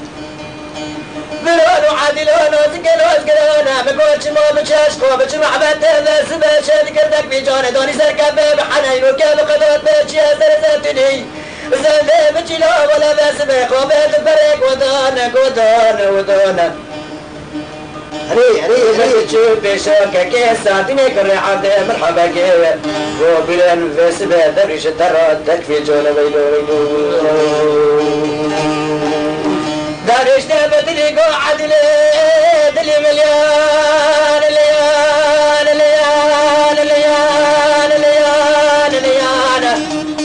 بلون وعدلون وزكلون قرانا بقولش ما بتشاش قوبش معبد بس بشد كردك بجانا دوني سركب بحنين وكاب قدوت بشي زرزتني زلمة بجلا ولا بس بقوبة بريك ودانا ودانا ودانا هري هري هري تشوف بشوكة كيسة دنيا كري عبد مرحبا كيف وبلن بس بدريش ترى تكفي جونا ويلو ويلو دارش تبدلي قاعد لي دلي مليان ليان ليان ليان ليان ليان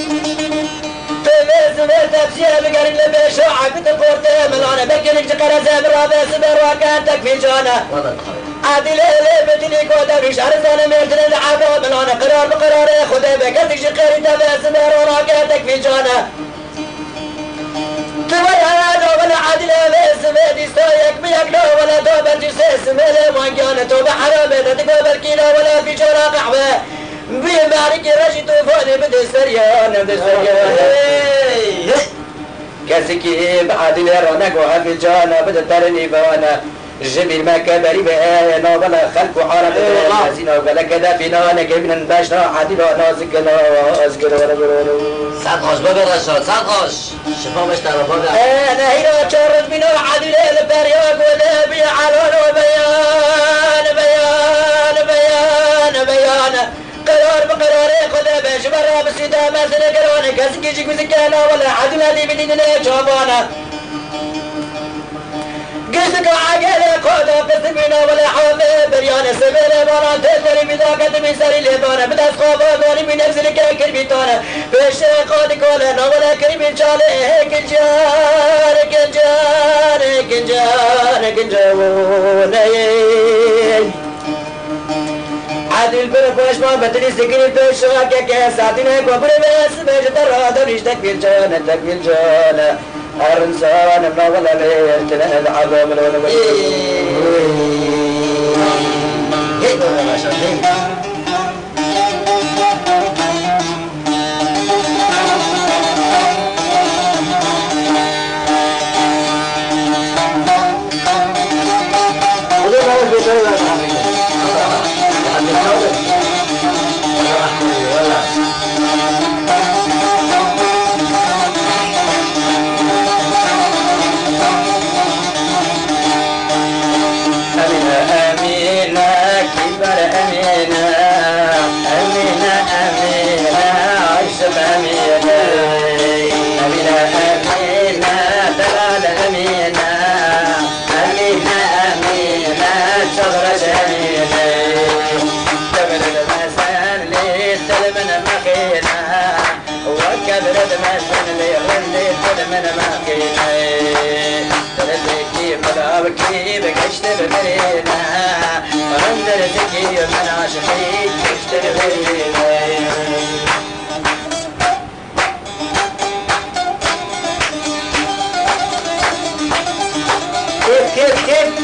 تمز بتبشير بقرن لبشوع بتقورت ملانا بكنك تقرا زبر بس برواكان تكفي جانا عادل لي بدلي قدرش ارزان مرتن العبا ملانا قرار بقرار خذ بكتك شقري تبس برواكان تكفي جانا ولا ولا عادل بس بدي سايك بيك ولا دوبر جسس مل وانجان توب حرام تقبل كيلو ولا في شرا قحوه بيمارك رشي طوفان بدي سريان بدي سريان كاسكي بعادل رونق وهفي جانا بدي ترني فانا جبل ما كبري بها نوبلا خلق وحارب الحزينة وقال كذا فينا انا كيفنا نباشنا عادل نازك نازك سعد خوش بابا رشاد سعد خوش شفا مش تعرف بابا انا هنا شرد بنا عادل البرياق ولا بيعلون وبيان بيان بيان بيان قرار بقرار خذ باش برا بسيدا ما سنقرون كاسكي جيك مسكانا ولا عادل هذه بدينا شوفانا قصدك عقل قودا قسمنا ولا حامل بريان سبيل وانا تدري بذاك تبي سري لبانا بدأت خوفا دوني من نفسك كربيتانا بيش قادك ولا ولا كريم شاله هيك جان كنجان كنجان كنجان عادل البرفاش ما بدري سكري بشاك كاساتنا كبر بس بجدر هذا تكبير جانا تكبير جانا أرنسان من ولا ليل تنهد عظم الولد من ماكيني تردكي ملابكي بكشتر برينا وندرتكي من عشقي كشتر برينا كيف كيف كيف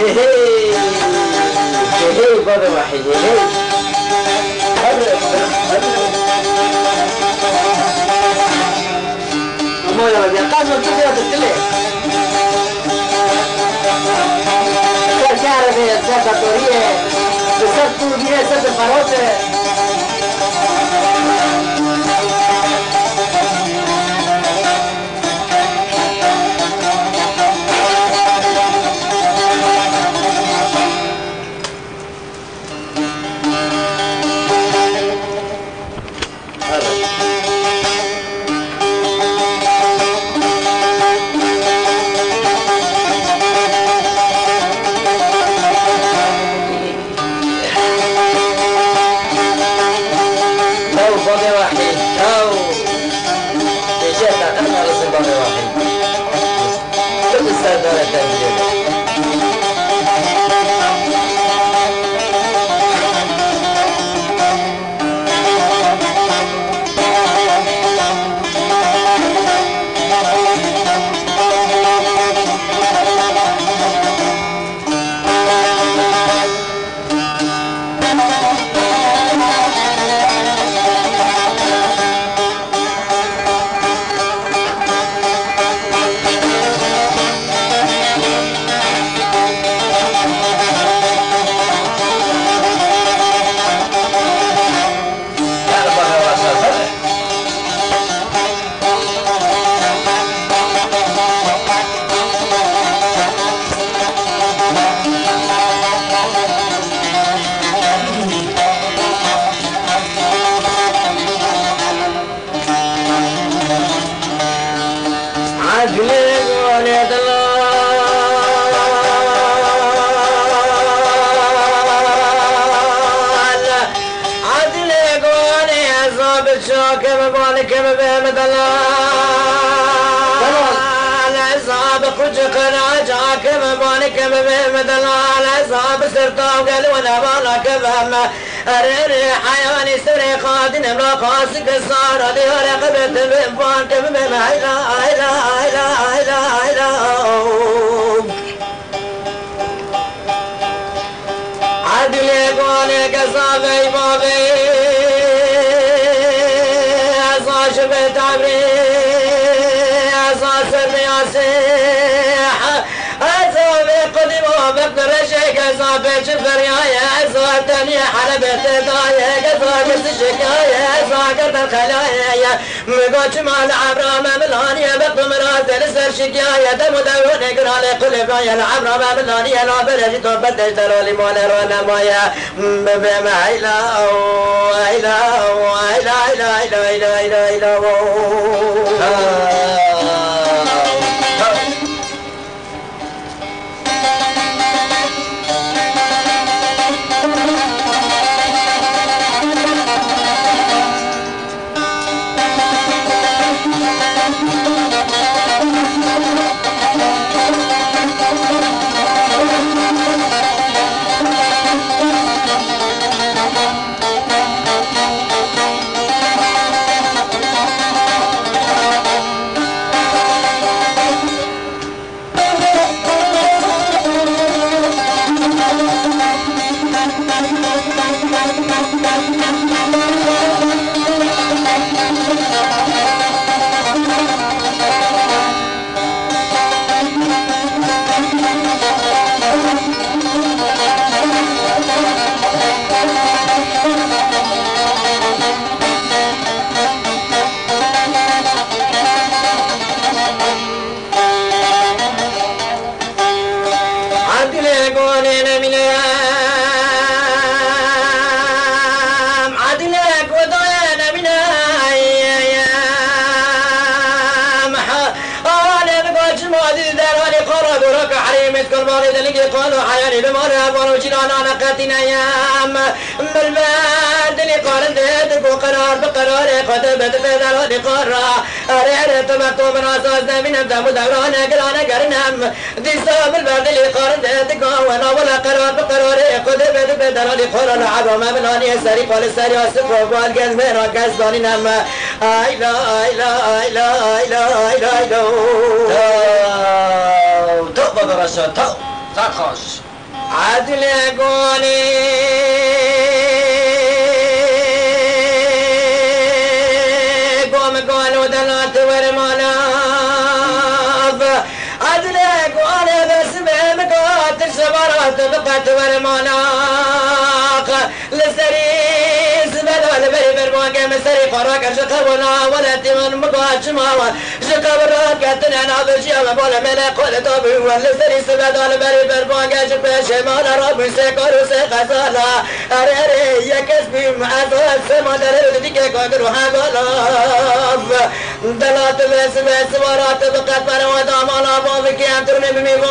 هي هي بابا واحد هي مو يا ربي قاسم تقدر تتلي كارثة يا سادة طورية بسبب طورية سادة فروسة حيواني سري خادن امرا قاسك الصار دي ورقبت بمفان كم بما إلا إلا إلا إلا إلا عدل يقولك صافي بابي أصاش بتعبري أصاش بياسيح أصابي قدموا بقدر شيك أصابي شفر يا أصاب تاني حلبت داية أصاب الشكاية أصاب الخلايا مقوش مال عبرا مملانية بقدم راس لسر شكاية دمو دورون اقرالي قل فايا العبرا مملانية لا برجي توبتش ترولي مولا رونا مويا بما إلا إلا إلا إلا إلا إلا إلا إلا قالوا حياني بمرة بروشنا أنا قاتنا أيام بالبلد اللي قال ديتك وقرار بقرار قد بتفيد الودي قرار أريد تمكتو من أساسنا من أبدا مدورانا قرانا قرنام دي صاب البلد اللي قال ديتك وانا ولا قرار بقرار قد بتفيد الودي قرار عبا ما بلاني السري قال السري أصفه والقز من وقزداني نام آيلا آيلا آيلا آيلا آيلا آيلا تو بابا رشاد تو تا خاش عدل قولي قوم قولوا دلات ورماناف عدل قولي بس بمقاتل سبرات بقات ورماناق لسري سبلو لبري بربوك مسري قراك شقبنا ولا تمن مقات شماوة شقبنا قتنا نابجي وبولا ملا قول طبي ولسري سبلو لبري بربوك شقبنا شمال رب سيكور سيقصالا أريري يكسبي معزوات سما دلل ديك قدر وحبلاف دلات بس بس ورات بقات بروادا مالا بابك يمترني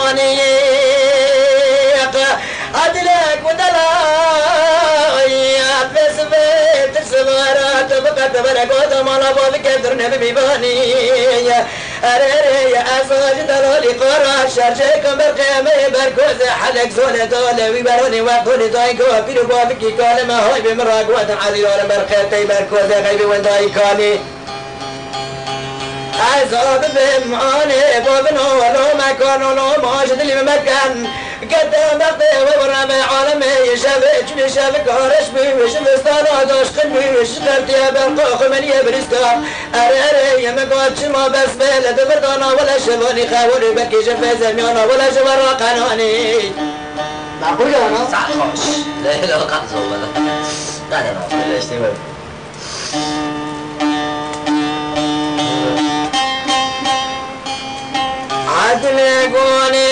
بميوانيق عدلك ودلاي بس بيت السمارات بقات بروادا مالا بابك يمترني بميوانيق أريري يا أسواج دلالي قرى شرشيكم بالقيامة بركوز حلق زولة دولة ويبروني وقوني دايكو بيرو بابكي كالما هاي بمراق وتعالي لولا برخيتي بركوز غيبي ونداي كالي عزاب بمعاني بابنو ولو مكان ولو ماجد اللي بمكان قدام بقي وبرام عالمي يشافي جني شافي كارش بي وش مستانا داش قلبي وش درتي بالقوخ من يبرستا أري أري يمقات شما بس بيلا دبردانا ولا شباني خاولي بكي شفي زميانا ولا شبرا قناني معقول يا انا صح خوش لا لا قنصو ولا قاعد انا ليش تبغى عدل قولي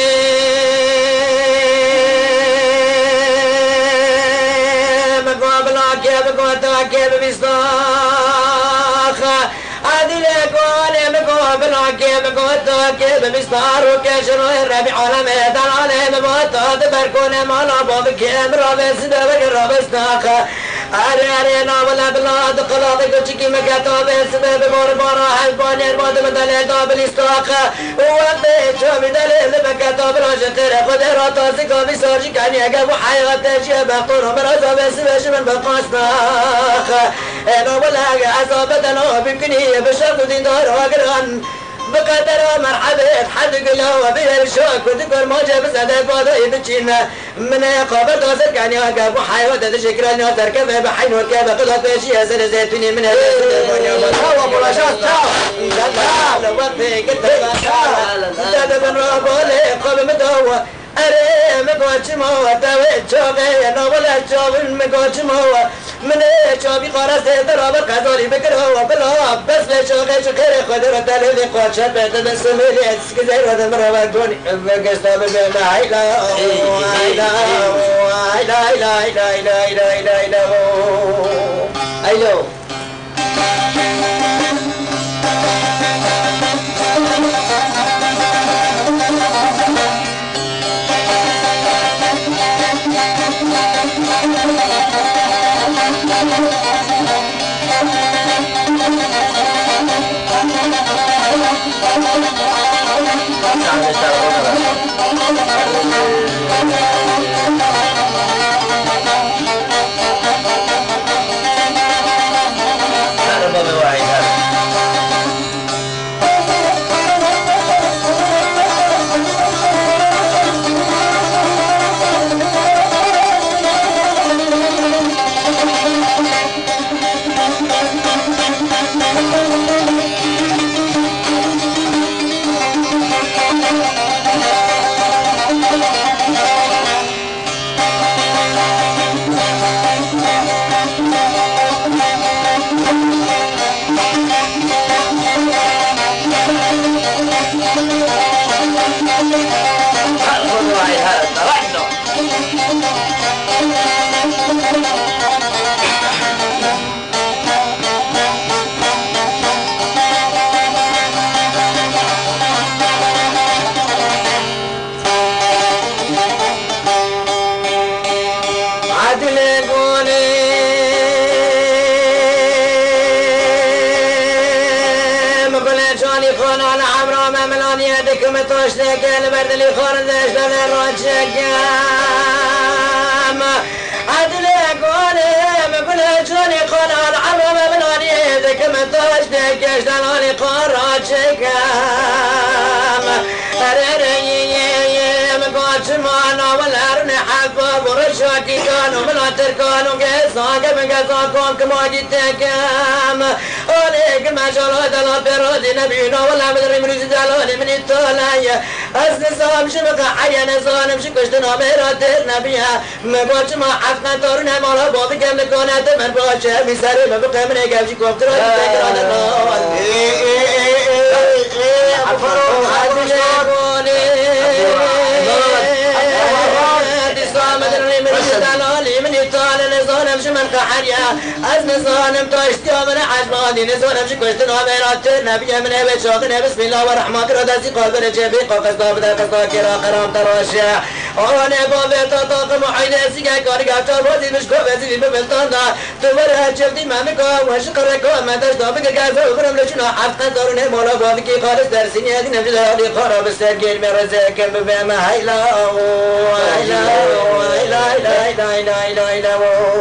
مقابلك يا بقوتك يا بمصداخ عدل قولي مقابلك يا بقوتك يا بمصدار وكشر الربيع على ميدان على مبوتات بركون مالا بابك يا مرابس دبك الرابستاخ أري أري ناولا بلاد قلاضي كوشكي مكاتو بسبب بور بورا حلباني الباد مدلي دابل استاقا ووقتي شومي دليل مكاتو بلاش ترى قدرة تاسكو بسارجي كان يقب حياة تشيب قرو مرازو بسبب شمن بقاسناخ ناولا عصابتنا بمكني بشرط دين دار وقران بقدر مرحبا حد قلو وبيها الشوك وذكر ما جاب سعدك وضعي بتشينا من قابل دوسك يعني وقف وحيوة تشكرا نوتر كفا بحين وكيف قلت بشيها سنة زيتوني من هذا هو برشاش تاو لا وقفي قلت بشارة زاد بن رابولي قوم مدوة أري مقوش موة تاوي شوقي أنا ولا شوق مقوش موة من شوقي قرص دراب قدري بكر هو بلا بس لشوقي شكر قدر تلي قوش بيت بسميلي سكزير هذا مرة وقوني بقصة ببنا عيلا عيلا عيلا عيلا عيلا عيلا عيلا عيلا عيلا عيلا متوشتك البرد اللي خرزش لنا الرجك عدلك وانا بقول شوني خنا العظم بناني ذك متوشتك لنا الرجك اريري مقاش معنا والارن حباب ورشاكي كانوا من تركانوا قيسان من قيسانكم كما جيتكم عليك ما شاء الله دلا برودي نبينا ولا مدري من يزدالوني من التولاي أسنسام شبك حيا نزانم شكشتنا ميرات النبيها مباش ما حفنا تورنا مولا بابي كم لكونا تمن باشا بساري مبقى من يقف شكوف ترى تكران النار عفرون هذه من يطال نزانم شمن قحريا از نزانم تا اشتيا من عجباني نزانم شكوشتنا بيرات النبي من هبت شاقنا بسم الله والرحمن كرادسي قلبنا جبي قفصنا بدا قصنا كرا قرام تراشع انا بابي تطاق محيد سيقا كاري قاتا بوزي مشكو بزي ببلطان دا تورها جبدي مامكا وشقركا ما تشتا بك قاسا وقرم لشنا حفقا دارونه مولا بابكي خالص درسيني هذه نفجد هذه خراب السرقين من رزاكم بما هيلا هيلا هيلا هيلا هيلا هيلا هيلا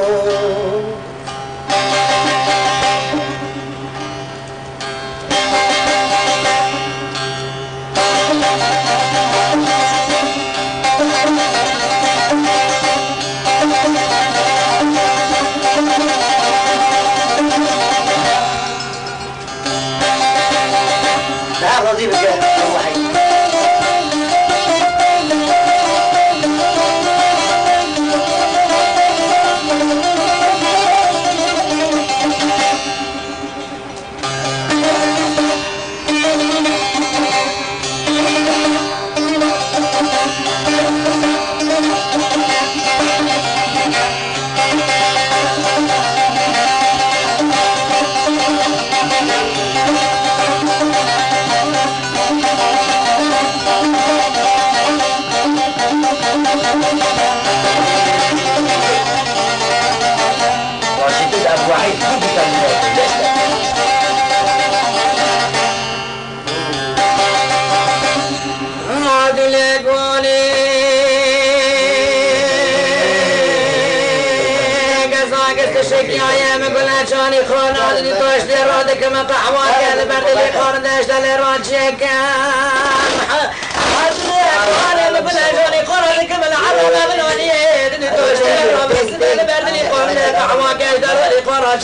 لا راضي بك الوحيد جاني خان عادي توش لي رادك ما قحوان قال برد لي قارن داش لي راد شكام عادي انا بلا جاني قارن كما العرب بلوني دي توش لي راد بس برد لي قارن قحوان قال لي قارن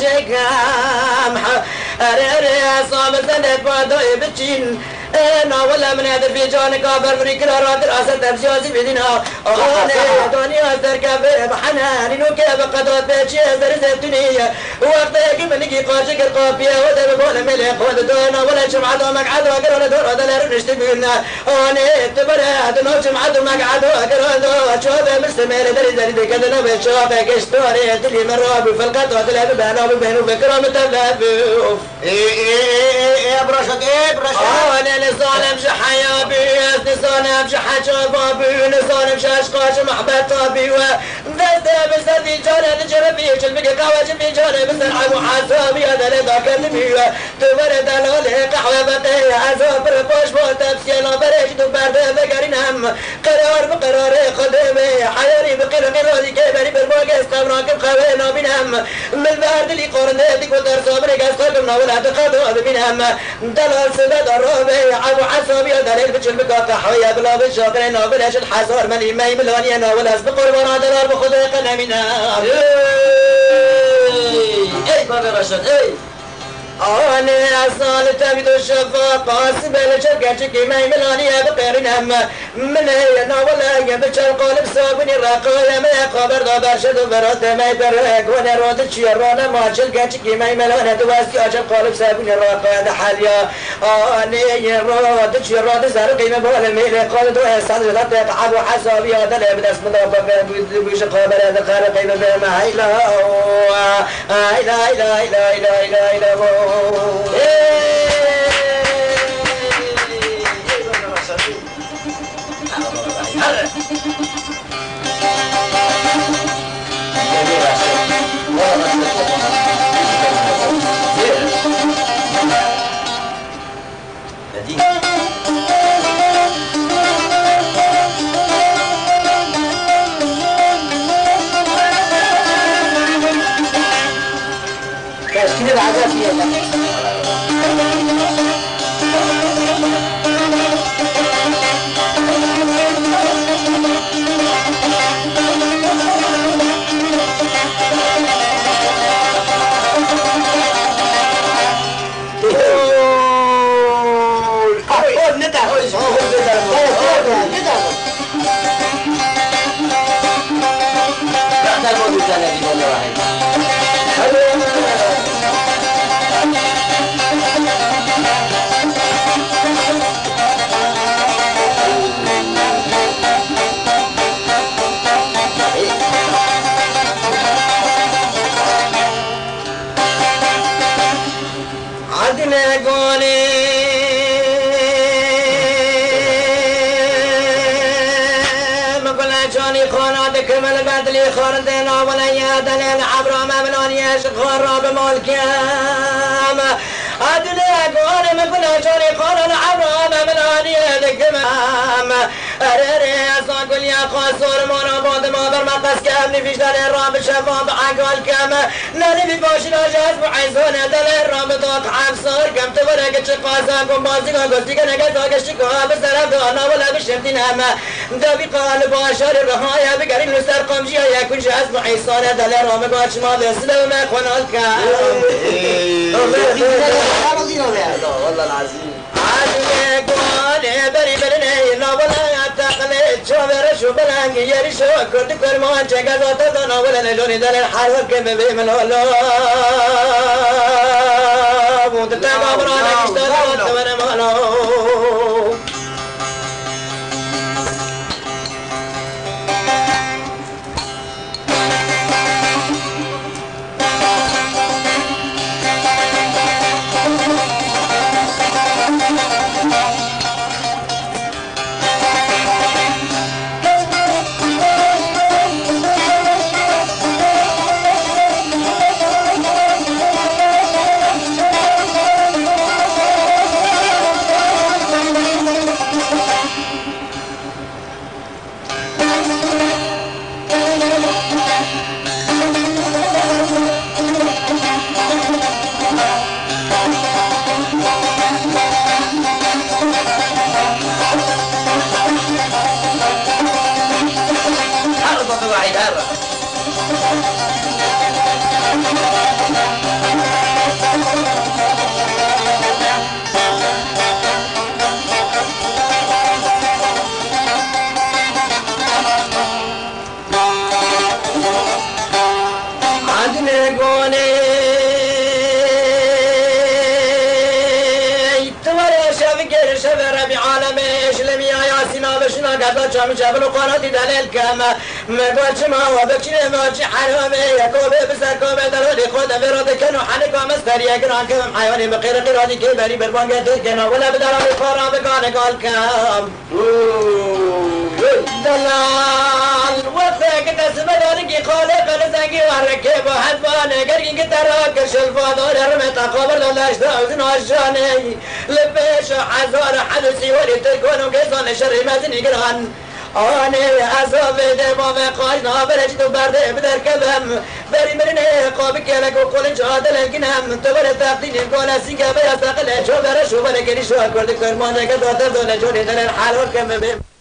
شكام اري اري صام زند بادوي بتشين انا ولا من هذا في جانك ابر من كرارات راسه تمشي بدينا انا دنيا تركب بحنان وكيف قدرت بشي زرزتني وقتك من نجي قاشك القافيه وده بقول ملك ودنا ولا شمعه مقعد وقرا دور هذا نشتبينا انا تبرد نو شمعه مقعد وقرا شوف مستمر دري دري كذا بشوفك اشتوري تلي مره بفلقات وتلعب بينه وبينه بكرم تلعب ايه ايه ايه يا برشد ايه برشد نصانم شحيا بيس نصانم شحشا بابي نصانم شاشقاش محبت طابي وبس بس في جانا نجربي شلبك قواش في جانا بس العب حسابي هذا لذاك النبي تبرد على قحوة بقية عزوب رفوش بوتبس يلا بريش تبرد بقرين هم قرار بقرار خدمي حياري بقر قراري كبري بالبوغيس قبراكب خوينا بنهم من البرد اللي قرنه ديك ودر صبري قاس قلبنا ولا تقضوا بنهم دلال سبد الربي عبو حسابي دليل بتشل بقاطع حوية بلا بالشاقرين وبلاش الحصار ملي ماي ملوني انا ولا اسبق قربانا دلال بخذ قنا منها اي بابي رشد اي أنا أصال تبيد الشفاق قاسم لشركة كيماي ملاني بقيرين هم من هي ولا يبشر قلب صابني الرقايا ما يقابر دابر شد براد ما يبرك وانا راد شيرانا ما شركة كيماي ملاني دواسي أجل قلب صابني الرقايا دحاليا أنا راد شيرانا زرقي ما بقول ميل قال دو إنسان لا تقعد حسابي هذا لا بدأ اسم الله بيش قابر هذا خارق ما هي لا هاي لا لا لا لا لا لا كده العذاب فيها Thank you. كمل بدلي خردنا ولا يدلل عبر ممنون يشغل رب ملكام أدلي أقول مكنا شوني قرن عبر ممنون يدكمام أريري أساقل يا قصور مونا بود ما بر مقص كم نفيش دل رب شفاف عقل كم نالي بباشنا جاز بعيزون دل رب دوق عبصور كم تبرك چقاسا كم بازيقا قلتي كنك زاقشتكا بسرف دانا ولا بشمتين هم دبي قال باشر الرهايا بقرين لسر قمجيا يكون جاز بعيصان دل رب قاش ما بسلو ما خنالك والله العظيم عادي قواني بري برني لا ولا يتقلي شوفر شو بلانج يري شو كرد كرمان جگزا تدنا ولا نجوني دل الحرب كم بمن الله بود تقابرانك اشتغلت وانا مالو قبل شام جبل قناتي دليل كما ما قلت ما وبكشي ما شي حرامي يكوب بسر كوب دلولي خود فرود كانوا حنك مستر يقران كم حيواني بقير قرادي كبري بربان قد كانوا ولا بدرام الفرام بقان قال كم دلال وفاك تسمدانك خالق لزنقي وركب وحدبان قرقين كتراك شلفاد ورمت قبر دلاش داوزن عجاني لبيش حزار حدثي ولي تكون وقيصان شر مازني قران آني أصاب دماغ قاجنا برجت برده بدر كبم بري مرنه قابك لك وقول جادل الجنام تبر تقدين قول سيجا بيا سقل شو برا شو برا كري شو أقول لك فرمان جد وتر دون جوري دل الحال وكم